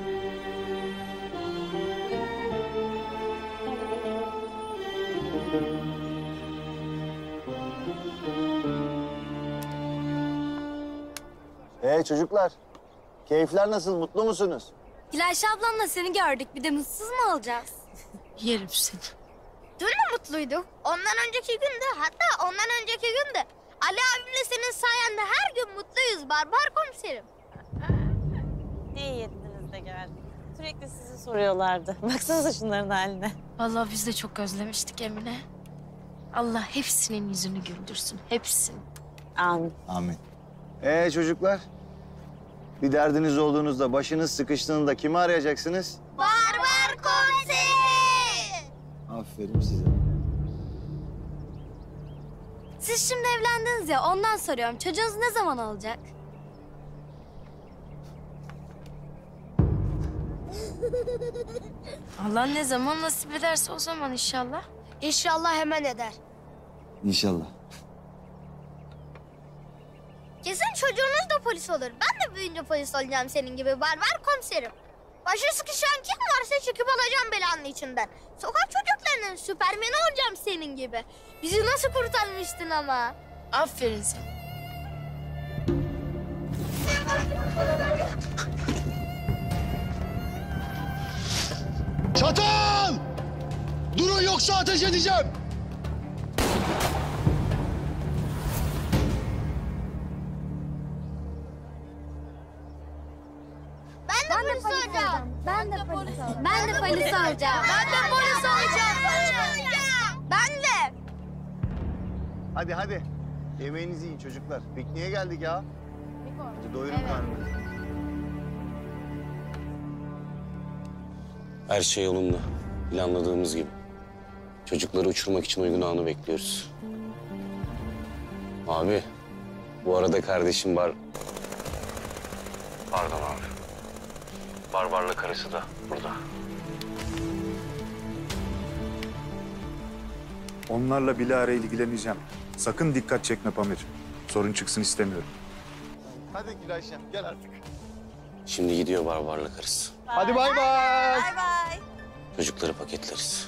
Ee çocuklar, keyifler nasıl? Mutlu musunuz? Gülayşe ablanla seni gördük. Bir de mutsuz mu olacağız? Yerim seni. Dün mü mutluyduk? Ondan önceki günde, hatta ondan önceki günde Ali abimle senin sayende her gün mutluyuz Barbar komiserim. İyi yediniz de geldik. Sürekli sizi soruyorlardı. Baksanıza şunların haline. Vallahi biz de çok özlemiştik Emine. Allah hepsinin yüzünü güldürsün. Hepsini. Amin. Amin. Ee çocuklar, bir derdiniz olduğunuzda, başınız sıkıştığında kimi arayacaksınız? Barbar komiserim. Aferin size. Siz şimdi evlendiniz ya, ondan soruyorum. Çocuğunuz ne zaman olacak? Allah ne zaman nasip ederse o zaman inşallah. İnşallah hemen eder. İnşallah. Kesin çocuğunuz da polis olur. Ben de büyüyünce polis olacağım senin gibi Barbar komiserim. Başı sıkışan kim varsa çekip alacağım belanın içinden. Sokak çocuklarının süpermeni olacağım senin gibi. Bizi nasıl kurtarmıştın ama. Aferin sana. Çatal! Durun yoksa ateş edeceğim. Ben de polis olacağım. Ben de polis olacağım. Ben de polis olacağım. Ben de polis olacağım. Ben de. Hadi hadi. Yemeğinizi yiyin çocuklar. Pikniğe geldik ya. Hadi doyurun karnınızı. Her şey yolunda. Planladığımız gibi. Çocukları uçurmak için uygun anı bekliyoruz. Abi, bu arada kardeşim var. Pardon abi. Barbarla karısı da burada. Onlarla bilahare ilgileneceğim. Sakın dikkat çekme Pamir. Sorun çıksın istemiyorum. Hadi Gülayşem gel artık. Şimdi gidiyor Barbarla karısı. Hadi bay bay. Bay bay. Çocukları paketleriz.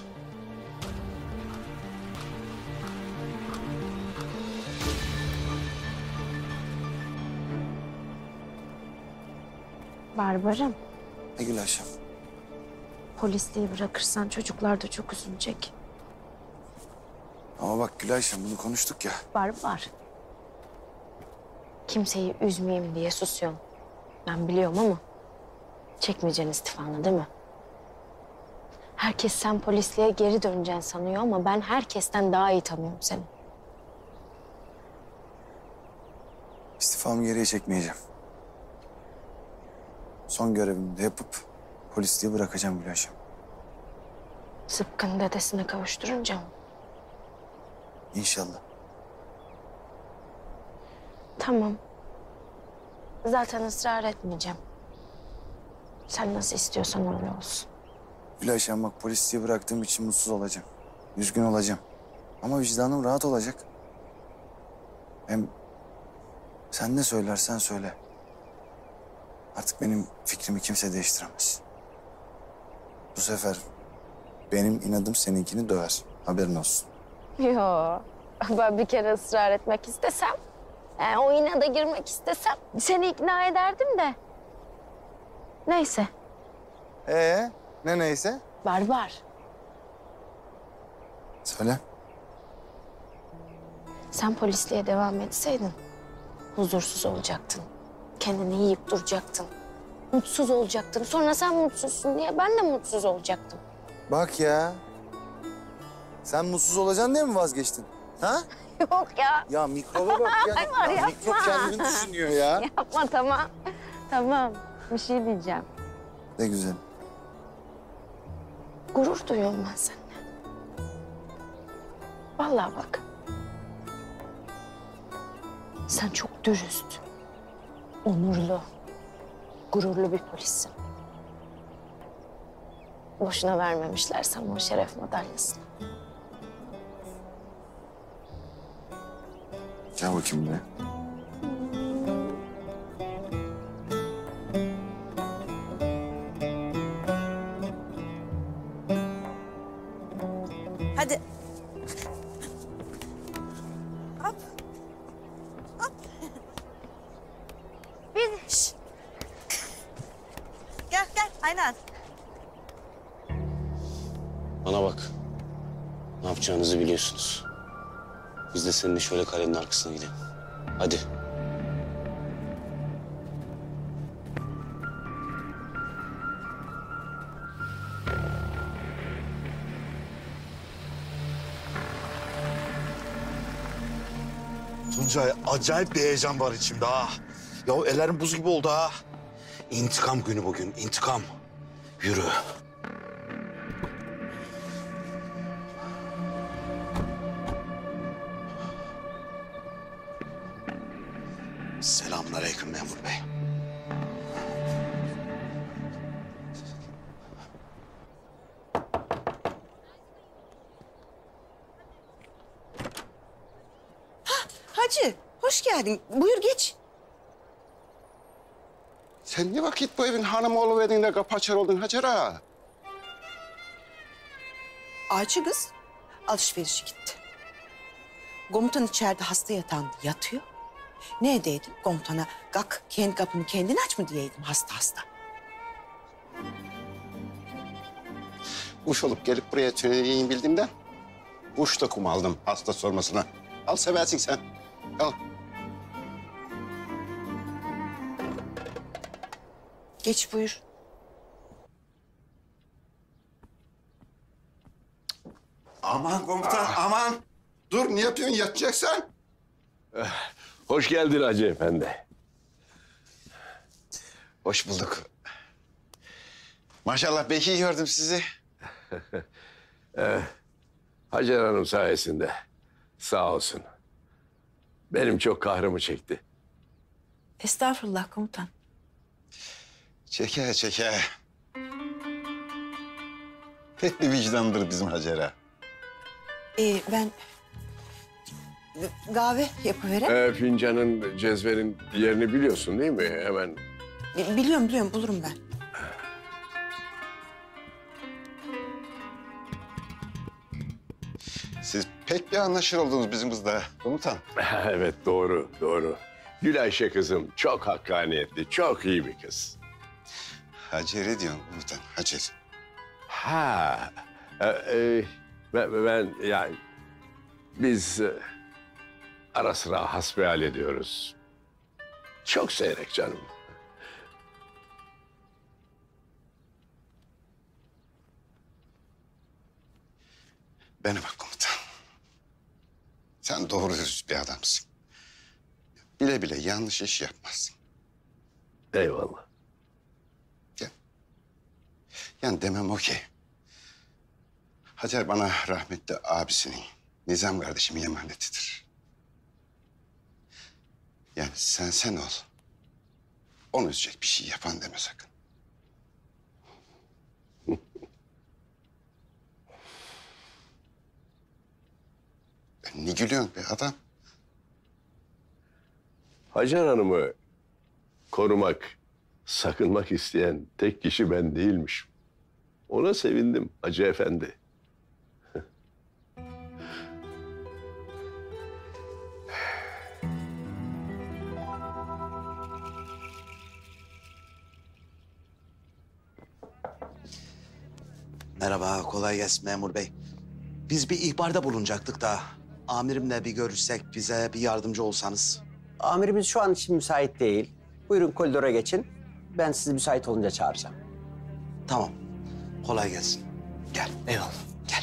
Barbarım, Ne Gülayşem? polisliği bırakırsan çocuklar da çok üzülecek. Ama bak Gülayşem bunu konuştuk ya. Barbar. Kimseyi üzmeyeyim diye susuyorsun. Ben biliyorum ama çekmeyeceksin istifanı değil mi? Herkes sen polisliğe geri döneceksin sanıyor ama ben herkesten daha iyi tanıyorum seni. İstifamı geriye çekmeyeceğim. Son görevimi de yapıp polisliği bırakacağım Gülayşem. Sıpkın dedesine kavuşturunca mı? İnşallah. Tamam. Zaten ısrar etmeyeceğim. Sen nasıl istiyorsan öyle olsun. Gülayşem bak polisliği bıraktığım için mutsuz olacağım. Üzgün olacağım. Ama vicdanım rahat olacak. Hem sen ne söylersen söyle. Artık benim fikrimi kimse değiştiremez. Bu sefer benim inadım seninkini döver. Haberin olsun. Yo, ben bir kere ısrar etmek istesem, yani o inada girmek istesem seni ikna ederdim de. Neyse. Ee, ne neyse? Barbar. Söyle. Sen polisliğe devam etseydin huzursuz olacaktın. Kendini yiyip duracaktın. Mutsuz olacaktın. Sonra sen mutsuzsun diye ben de mutsuz olacaktım. Bak ya. Sen mutsuz olacaksın diye mi vazgeçtin? Ha? Yok ya. Ya mikroba bak ya. Ay var, ya yapma. mikrop kendini düşünüyor ya. Yapma tamam. Tamam. Bir şey diyeceğim. Ne güzel. Gurur duyuyorum ben seninle. Vallahi bak. Sen çok dürüst, onurlu, gururlu bir polissin. Boşuna vermemişler sana o şeref madalyasını. Gel bakayım buraya. Hadi. Biz... Gel gel aynen. Bana bak. Ne yapacağınızı biliyorsunuz. Biz de seninle şöyle kalenin arkasına gidelim. Hadi. Tuncay acayip bir heyecan var içimde ha. Ya ellerim buz gibi oldu ha. İntikam günü bugün, intikam. Yürü. Selamünaleyküm memur bey. Hacı, hoş geldin. Buyur geç. Sen ne vakit bu evin hanımı oluverdin de kapı açar oldun Hacer ağa? Ağaçı kız alışverişe gitti. Komutan içeride hasta yatağında yatıyor. Ne edeydim komutana? Kalk kendi kapını kendin aç mı diyeydim hasta hasta. Kuş olup gelip buraya tüneliyim bildiğimden kuş da kum aldım hasta sormasına. Al seversin sen. Al. Geç buyur. Aman komutan aman. Dur ne yapıyorsun yatacaksan? Hoş geldin Hacı Efendi. Hoş bulduk. Maşallah pek iyi gördüm sizi. Ee, Hacer Hanım sayesinde. Sağ olsun. Benim çok kahrımı çekti. Estağfurullah komutan. Çeke çeke. Pek bir vicdandır bizim Hacer'e. Ee, ben kahve yapıverem. Ee, fincanın, cezvenin yerini biliyorsun değil mi? Hemen. Bi- Biliyorum biliyorum bulurum ben. Siz pek bir anlaşır oldunuz bizim kızla komutan. Evet doğru, doğru. Gülayşe kızım çok hakkaniyetli, çok iyi bir kız. Hacer'e diyorum komutan, Hacer. Ha, e, e, ben, ben yani biz e, ara sıra hasbihal ediyoruz. Çok seyrek canım. Bana bak komutan. Sen doğru dürüst bir adamsın. Bile bile yanlış iş yapmazsın. Eyvallah. Yani demem o ki... Hacer bana rahmetli abisinin, Nizam kardeşimin emanetidir. Yani sen sen ol. Onu üzecek bir şey yapan deme sakın. Ne gülüyorsun be adam? Hacer Hanım'ı korumak, sakınmak isteyen tek kişi ben değilmişim. Ona sevindim Hacı Efendi. Merhaba, kolay gelsin memur bey. Biz bir ihbarda bulunacaktık da amirimle bir görüşsek, bize bir yardımcı olsanız. Amirimiz şu an için müsait değil. Buyurun koridora geçin. Ben sizi müsait olunca çağıracağım. Tamam, kolay gelsin. Gel. Eyvallah. Gel.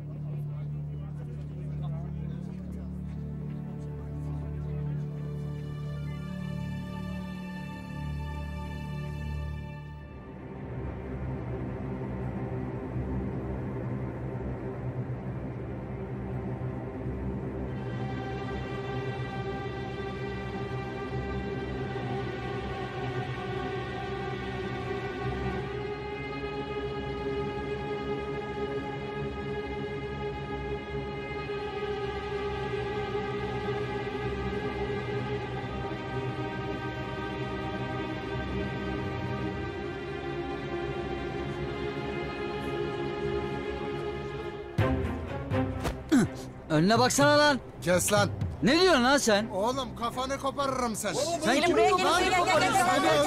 Önüne baksana lan. Kes lan. Ne diyorsun lan sen? Oğlum kafanı koparırım seni. Sen kim buraya oldun lan? Gel gel gel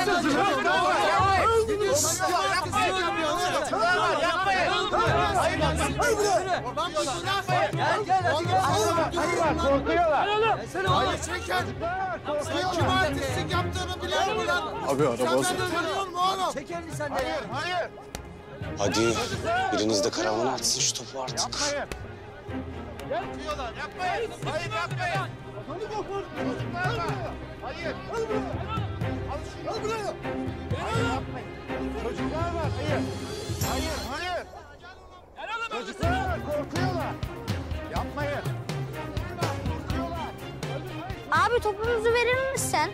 gel. Korkuyorlar. Hayır çeker. Sen kim artistlik yaptığını biliyor musun lan? Abi araba Sen olsun. beni tanıyor musun oğlum? Çeker mi sen de? Hayır hayır. Hadi biriniz de karavana atsın şu topu artık. Yapmayın. Yapıyorlar yapmayın. Hayır yapmayın. Çocuklar var. Hayır. Al şunu. Al buraya. Hayır yapmayın. Çocuklar var. Hayır. Hayır hayır. Çocuklar var korkuyorlar. Yapmayın. Abi topumuzu verir misin?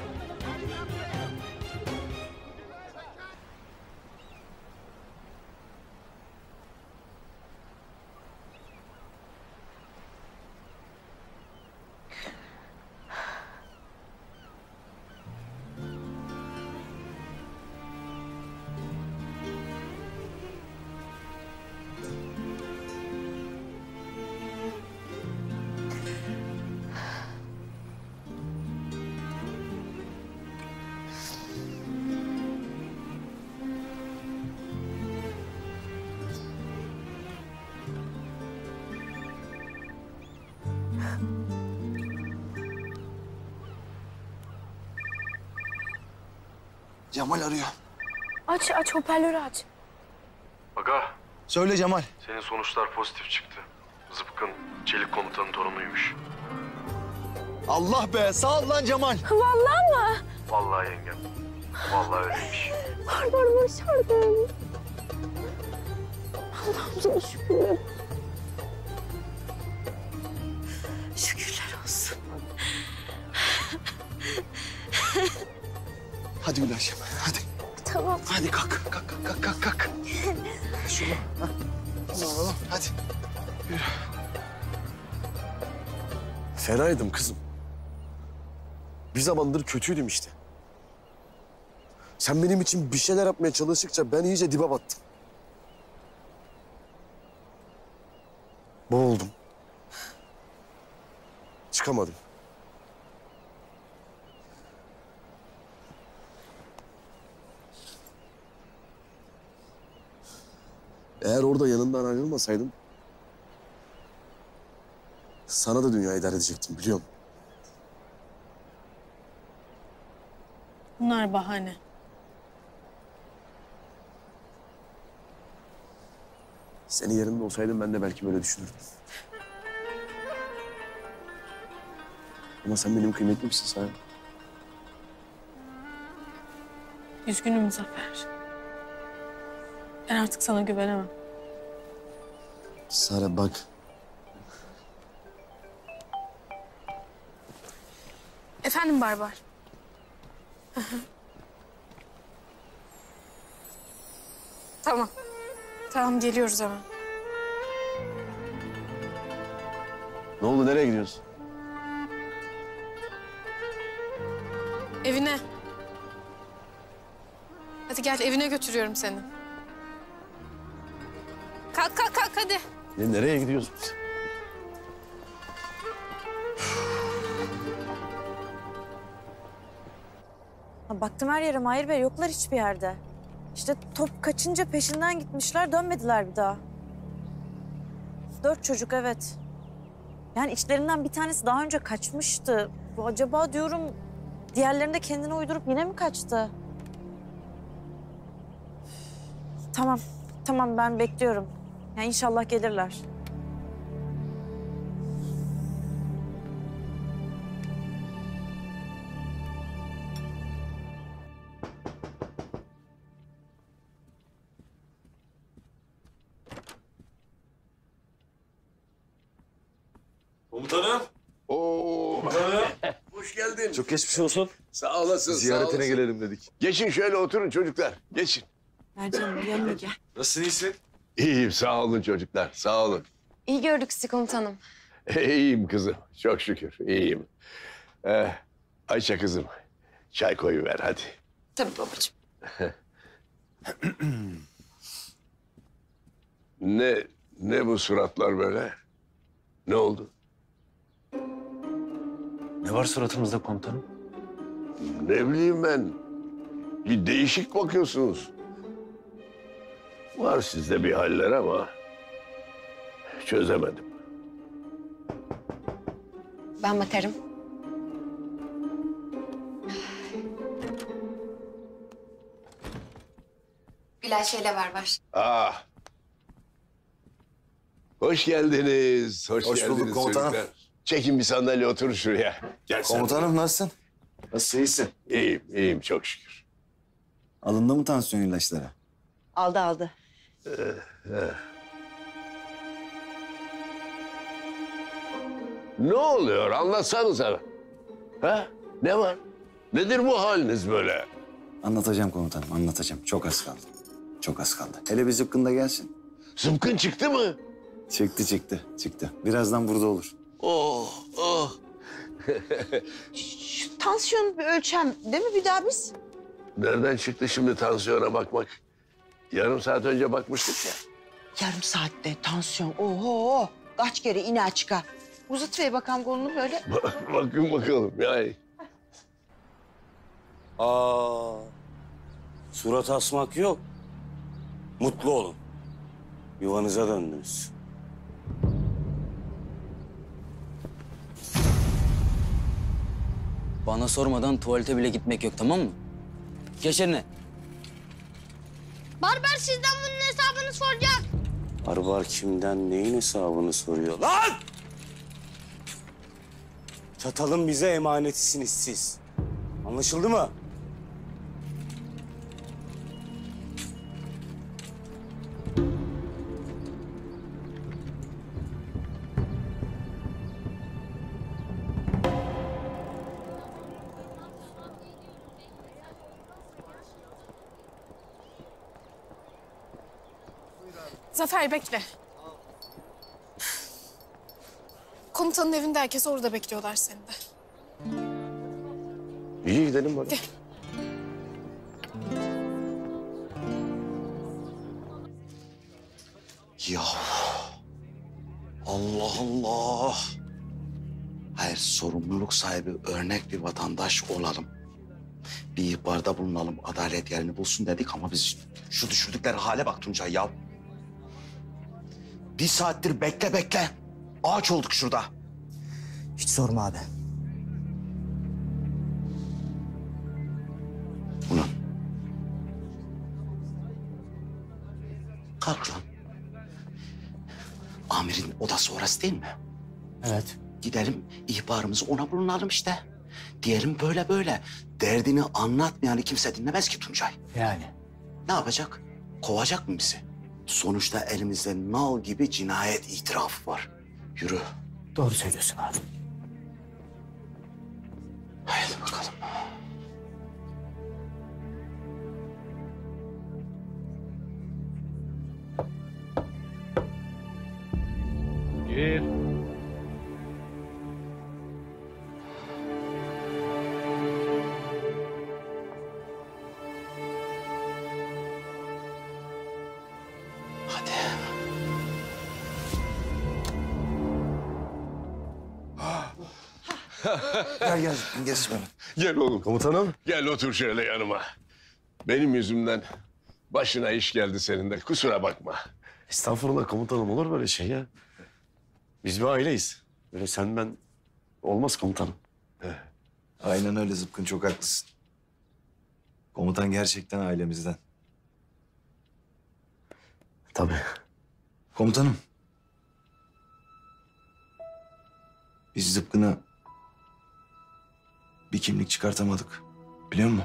Cemal arıyor. Aç aç hoparlörü aç. Aga, Söyle Cemal. senin sonuçlar pozitif çıktı. Zıpkın, Çelik komutanın torunuymuş. Allah be sağ ol lan Cemal. Vallahi mı? Vallahi yengem. Vallahi öyleymiş. Pardon başardım. Allah'ım sana şükürler. Şükürler olsun. Hadi Gülayşem hadi. Tamam. Hadi kalk kalk kalk kalk kalk. Şunu. Ha. Oğlum, hadi. Yürü. Fenaydım kızım. Bir zamandır kötüydüm işte. Sen benim için bir şeyler yapmaya çalıştıkça ben iyice dibe battım. Boğuldum. Çıkamadım. Eğer orada yanından ayrılmasaydım sana da dünyayı dar edecektim biliyorum. Bunlar bahane. Senin yerinde olsaydım ben de belki böyle düşünürdüm. Ama sen benim kıymetlimsin Sare. Üzgünüm Zafer. Ben artık sana güvenemem. Sare bak. Efendim Barbar. Hı hı. Tamam. Tamam geliyoruz hemen. Ne oldu, nereye gidiyorsun? Evine. Hadi gel, evine götürüyorum seni. Kalk kalk kalk hadi. Ya nereye gidiyorsun? Ha, baktım her yere Mahir Bey, yoklar hiçbir yerde. İşte top kaçınca peşinden gitmişler, dönmediler bir daha. Dört çocuk, evet. Yani içlerinden bir tanesi daha önce kaçmıştı. Bu acaba diyorum, diğerlerinde kendini uydurup yine mi kaçtı? Tamam, tamam ben bekliyorum. Yani inşallah gelirler. Komutanım. Oo. Hoş geldin. Çok geçmiş olsun. Sağ olasın, Ziyaretine sağ olasın. gelelim dedik. Geçin şöyle oturun çocuklar, geçin. Mercan'ım yanına gel. Nasılsın, iyisin? İyiyim, sağ olun çocuklar, sağ olun. İyi gördük sizi komutanım. İyiyim kızım, çok şükür, iyiyim. Ee, Ayşe kızım, çay koyuver hadi. Tabii babacığım. Ne, ne bu suratlar böyle? Ne oldu? Ne var suratımızda komutanım? Ne bileyim ben. Bir değişik bakıyorsunuz. Var sizde bir haller ama çözemedim. Ben bakarım. Bilal şeyle var var. Ah. Hoş geldiniz. Hoş, Hoş bulduk geldiniz komutanım. çocuklar. Çekin bir sandalye oturun şuraya. Gel sen. Komutanım nasılsın? Nasıl iyisin? İyiyim, iyiyim çok şükür. Alındı mı tansiyon ilaçları? Aldı aldı. Ee, eh. Ne oluyor? Anlatsanıza. Ha? Ne var? Nedir bu haliniz böyle? Anlatacağım komutanım, anlatacağım. Çok az kaldı. Çok az kaldı. Hele bir zıpkın da gelsin. Zıpkın çıktı mı? Çıktı, çıktı, çıktı. Birazdan burada olur. Oh, oh. Şu tansiyon bir ölçem değil mi bir daha biz? Nereden çıktı şimdi tansiyona bakmak? Yarım saat önce bakmıştık ya. Yarım saatte tansiyon. Oho! Kaç kere iner çıkar. Uzatıver bakalım kolunu böyle. Bak- Bakın bakalım yani. Aa, surat asmak yok. Mutlu olun. Yuvanıza döndünüz. Bana sormadan tuvalete bile gitmek yok, tamam mı? Geç eline. Barbar sizden bunun hesabını soracak. Barbar kimden neyin hesabını soruyor? Lan! Çatalın bize emanetisiniz siz. Anlaşıldı mı? Zafer bekle. Komutanın evinde herkes orada bekliyorlar seni de. İyi gidelim bana. Gel. Ya Allah Allah. Hayır, sorumluluk sahibi örnek bir vatandaş olalım. Bir ihbarda bulunalım, adalet yerini bulsun dedik ama biz şu düşürdükleri hale bak Tuncay ya. Bir saattir bekle bekle. Ağaç olduk şurada. Hiç sorma abi. Ulan. Kalk lan. Amirin odası orası değil mi? Evet. Gidelim ihbarımızı ona bulunalım işte. Diyelim böyle böyle. Derdini anlatmayanı kimse dinlemez ki Tuncay. Yani. Ne yapacak? Kovacak mı bizi? Sonuçta elimizde nal gibi cinayet itirafı var. Yürü. Doğru söylüyorsun abi. Haydi bakalım. Gir. Gel gel geç bana. Gel oğlum. Komutanım. Gel otur şöyle yanıma. Benim yüzümden başına iş geldi senin de. Kusura bakma. Estağfurullah komutanım, olur böyle şey ya. Biz bir aileyiz. Böyle sen ben olmaz komutanım. Aynen öyle Zıpkın, çok haklısın. Komutan gerçekten ailemizden. Tabii. Komutanım. Biz Zıpkın'a bir kimlik çıkartamadık. Biliyor musun?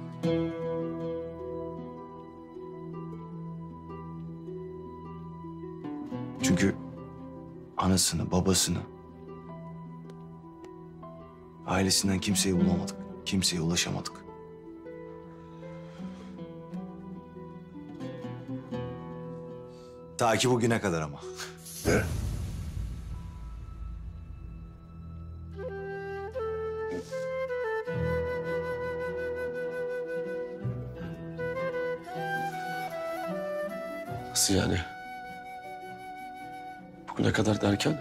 Çünkü anasını, babasını, ailesinden kimseyi bulamadık. Kimseye ulaşamadık. Ta ki bugüne kadar ama. Ne? Nasıl yani? Bugüne kadar derken?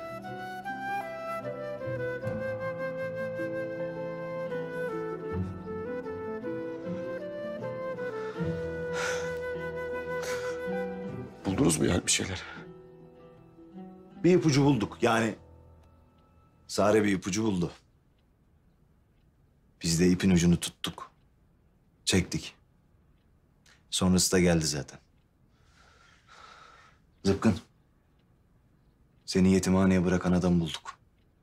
Buldunuz mu yani bir şeyler? Bir ipucu bulduk. Yani Sare bir ipucu buldu. Biz de ipin ucunu tuttuk. Çektik. Sonrası da geldi zaten. Zıpkın. Seni yetimhaneye bırakan adamı bulduk.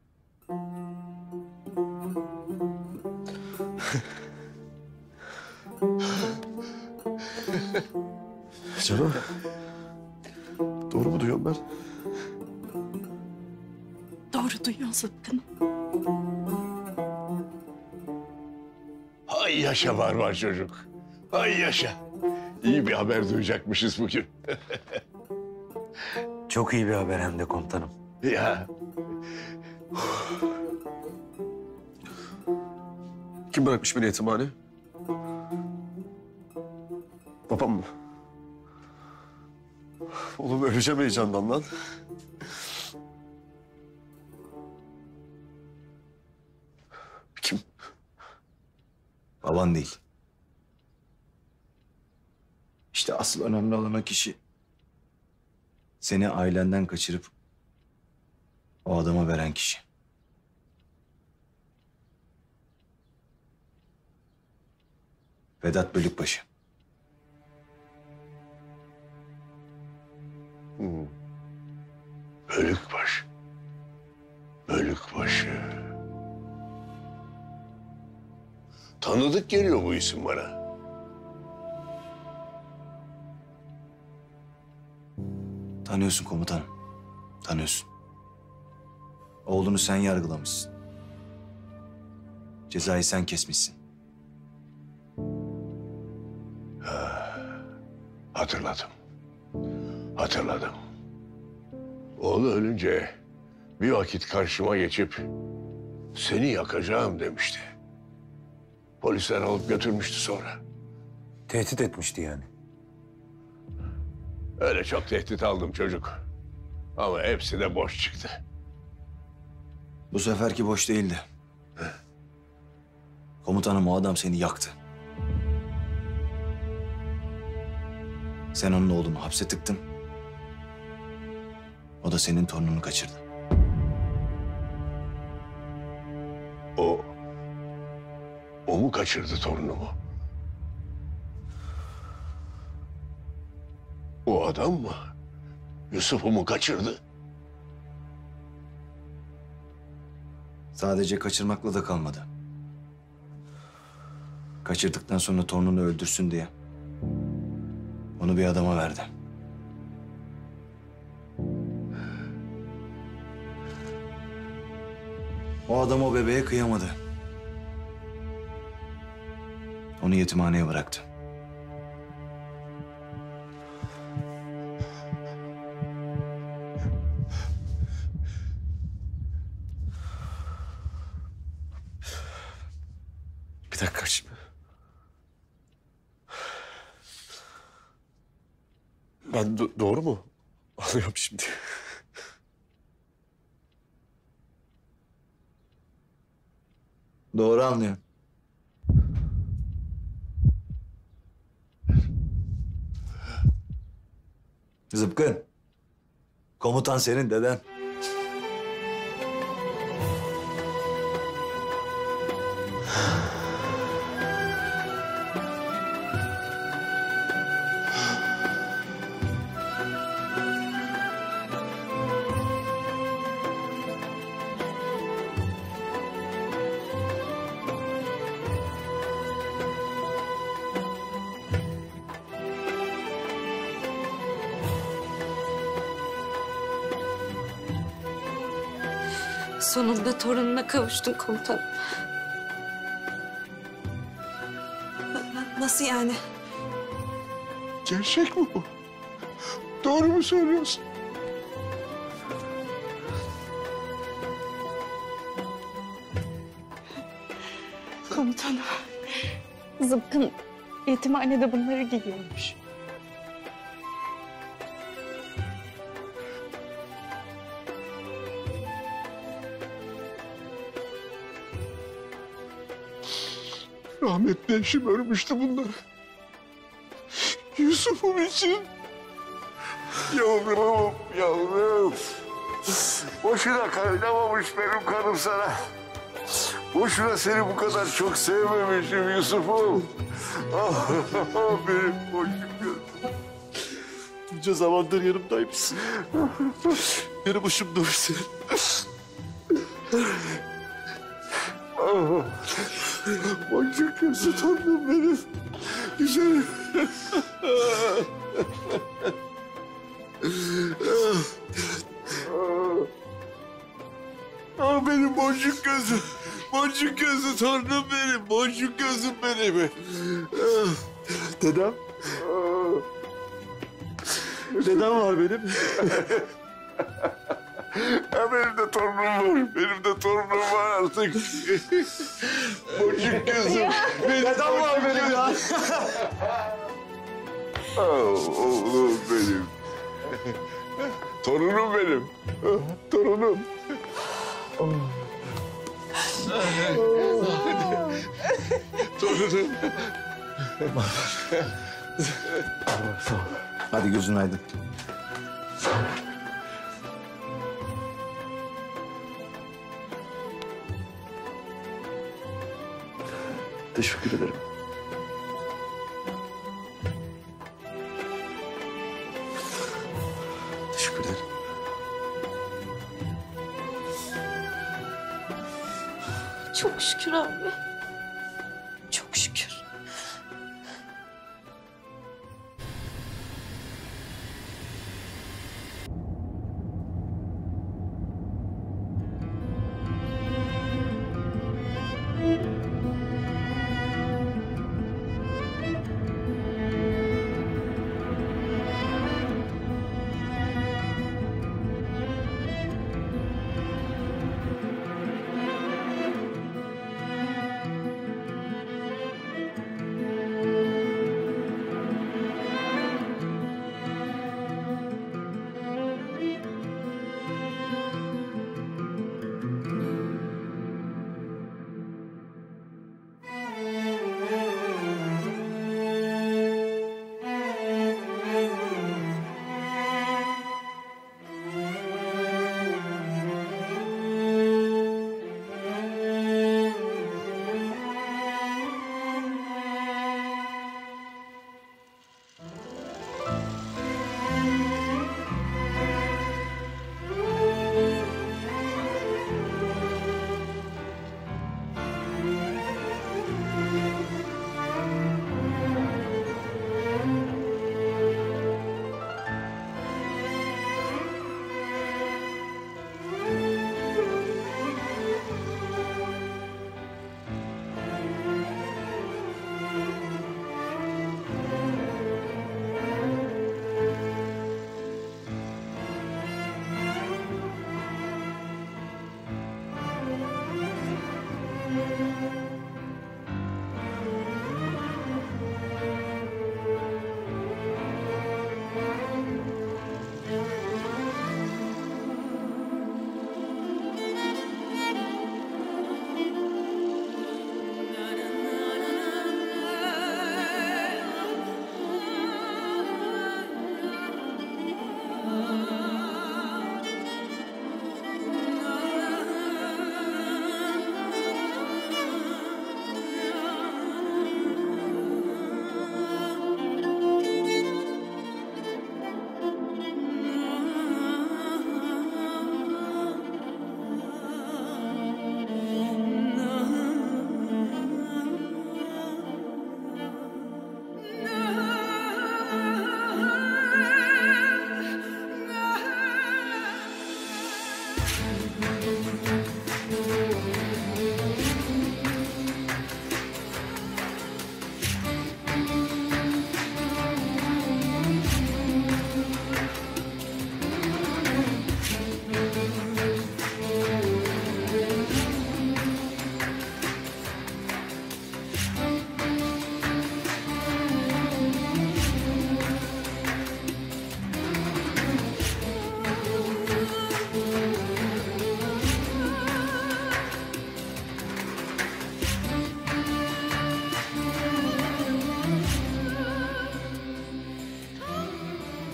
Canım. Doğru mu duyuyorum ben? Doğru duyuyorsun Zıpkın. Hay yaşa var var çocuk. Hay yaşa. İyi bir haber duyacakmışız bugün. Çok iyi bir haber hem de komutanım. Ya. Kim bırakmış beni yetimhane? Babam mı? Oğlum öleceğim heyecandan lan. Kim? Baban değil. İşte asıl önemli olan o kişi seni ailenden kaçırıp o adama veren kişi. Vedat Bölükbaşı. Hmm. Bölükbaşı. Bölükbaşı. Tanıdık geliyor bu isim bana. Tanıyorsun komutanım. Tanıyorsun. Oğlunu sen yargılamışsın. Cezayı sen kesmişsin. Hatırladım. Hatırladım. Oğlu ölünce bir vakit karşıma geçip seni yakacağım demişti. Polisler alıp götürmüştü sonra. Tehdit etmişti yani. Öyle çok tehdit aldım çocuk. Ama hepsi de boş çıktı. Bu seferki boş değildi. Komutanım, o adam seni yaktı. Sen onun oğlunu hapse tıktın. O da senin torununu kaçırdı. O... O mu kaçırdı torunumu? O adam mı? Yusuf'u mu kaçırdı? Sadece kaçırmakla da kalmadı. Kaçırdıktan sonra torununu öldürsün diye onu bir adama verdi. O adam o bebeğe kıyamadı. Onu yetimhaneye bıraktı. Bir dakika şimdi. Ben do- doğru mu anlıyorum şimdi? Doğru anlıyorsun. Zıpkın. Komutan senin deden. Sonunda torununa kavuştun komutanım. Nasıl yani? Gerçek mi bu? Doğru mu söylüyorsun? Komutanım. Zıpkın yetimhanede bunları giyiyormuş. Rahmetli eşim örmüştü bunları. Yusuf'um için. Yavrum, yavrum. Boşuna kaynamamış benim kanım sana. Boşuna seni bu kadar çok sevmemişim Yusuf'um. Ah, benim boşum gözüm. Bunca zamandır yanımdaymışsın. Benim başımda mısın? Ah, boncuk gözlü torunum benim. Güzelim. Ah, benim boncuk gözüm. Boncuk gözlü torunum benim. Boncuk gözüm benim. Ah, Dedem. Dedem var benim. Ha, benim de torunum var. Benim de torunum var artık. Boncuk gözüm. Benim Dedem var benim ya. Oh, oğlum benim. Torunum benim. Torunum. Torunum. Hadi gözün aydın. Teşekkür ederim. Teşekkür ederim. Çok şükür abi. Çok şükür.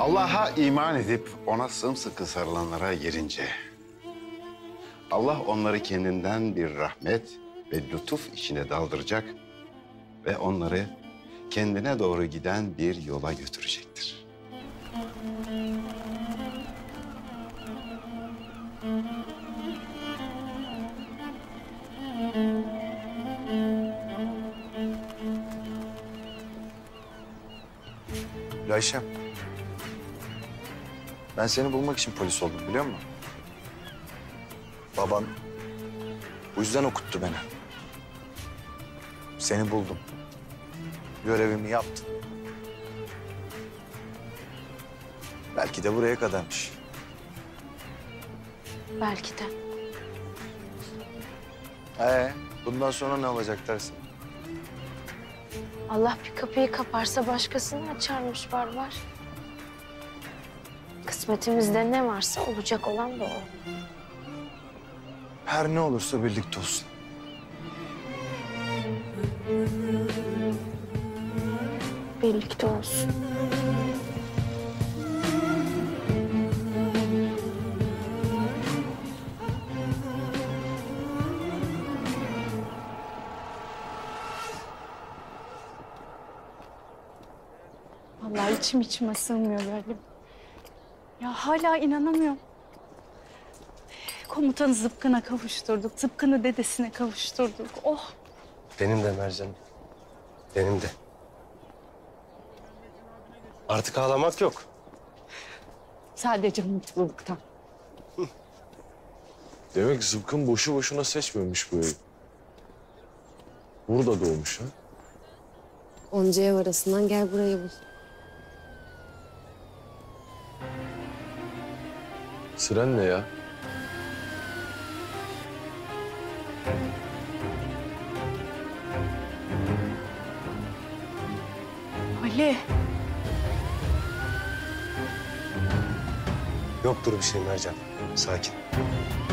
Allah'a iman edip ona sımsıkı sarılanlara gelince... Allah onları kendinden bir rahmet ve lütuf içine daldıracak ve onları kendine doğru giden bir yola götürecektir. Ayşem. Ben seni bulmak için polis oldum biliyor musun? Baban bu yüzden okuttu beni. Seni buldum. Görevimi yaptım. Belki de buraya kadarmış. Belki de. Ee, bundan sonra ne olacak dersin? Allah bir kapıyı kaparsa başkasını açarmış Barbar. Kısmetimizde ne varsa olacak olan da o. Her ne olursa birlikte olsun. Birlikte olsun. Vallahi içim içime sığmıyor böyle. Ya hala inanamıyorum. Komutanı Zıpkın'a kavuşturduk. Zıpkın'ı dedesine kavuşturduk. Oh! Benim de Mercan. Benim de. Artık ağlamak yok. Sadece mutluluktan. Demek Zıpkın boşu boşuna seçmemiş bu evi. Burada doğmuş ha. Onca ev arasından gel burayı bul. Siren ne ya? Ali. Yoktur bir şey Mercan. Sakin.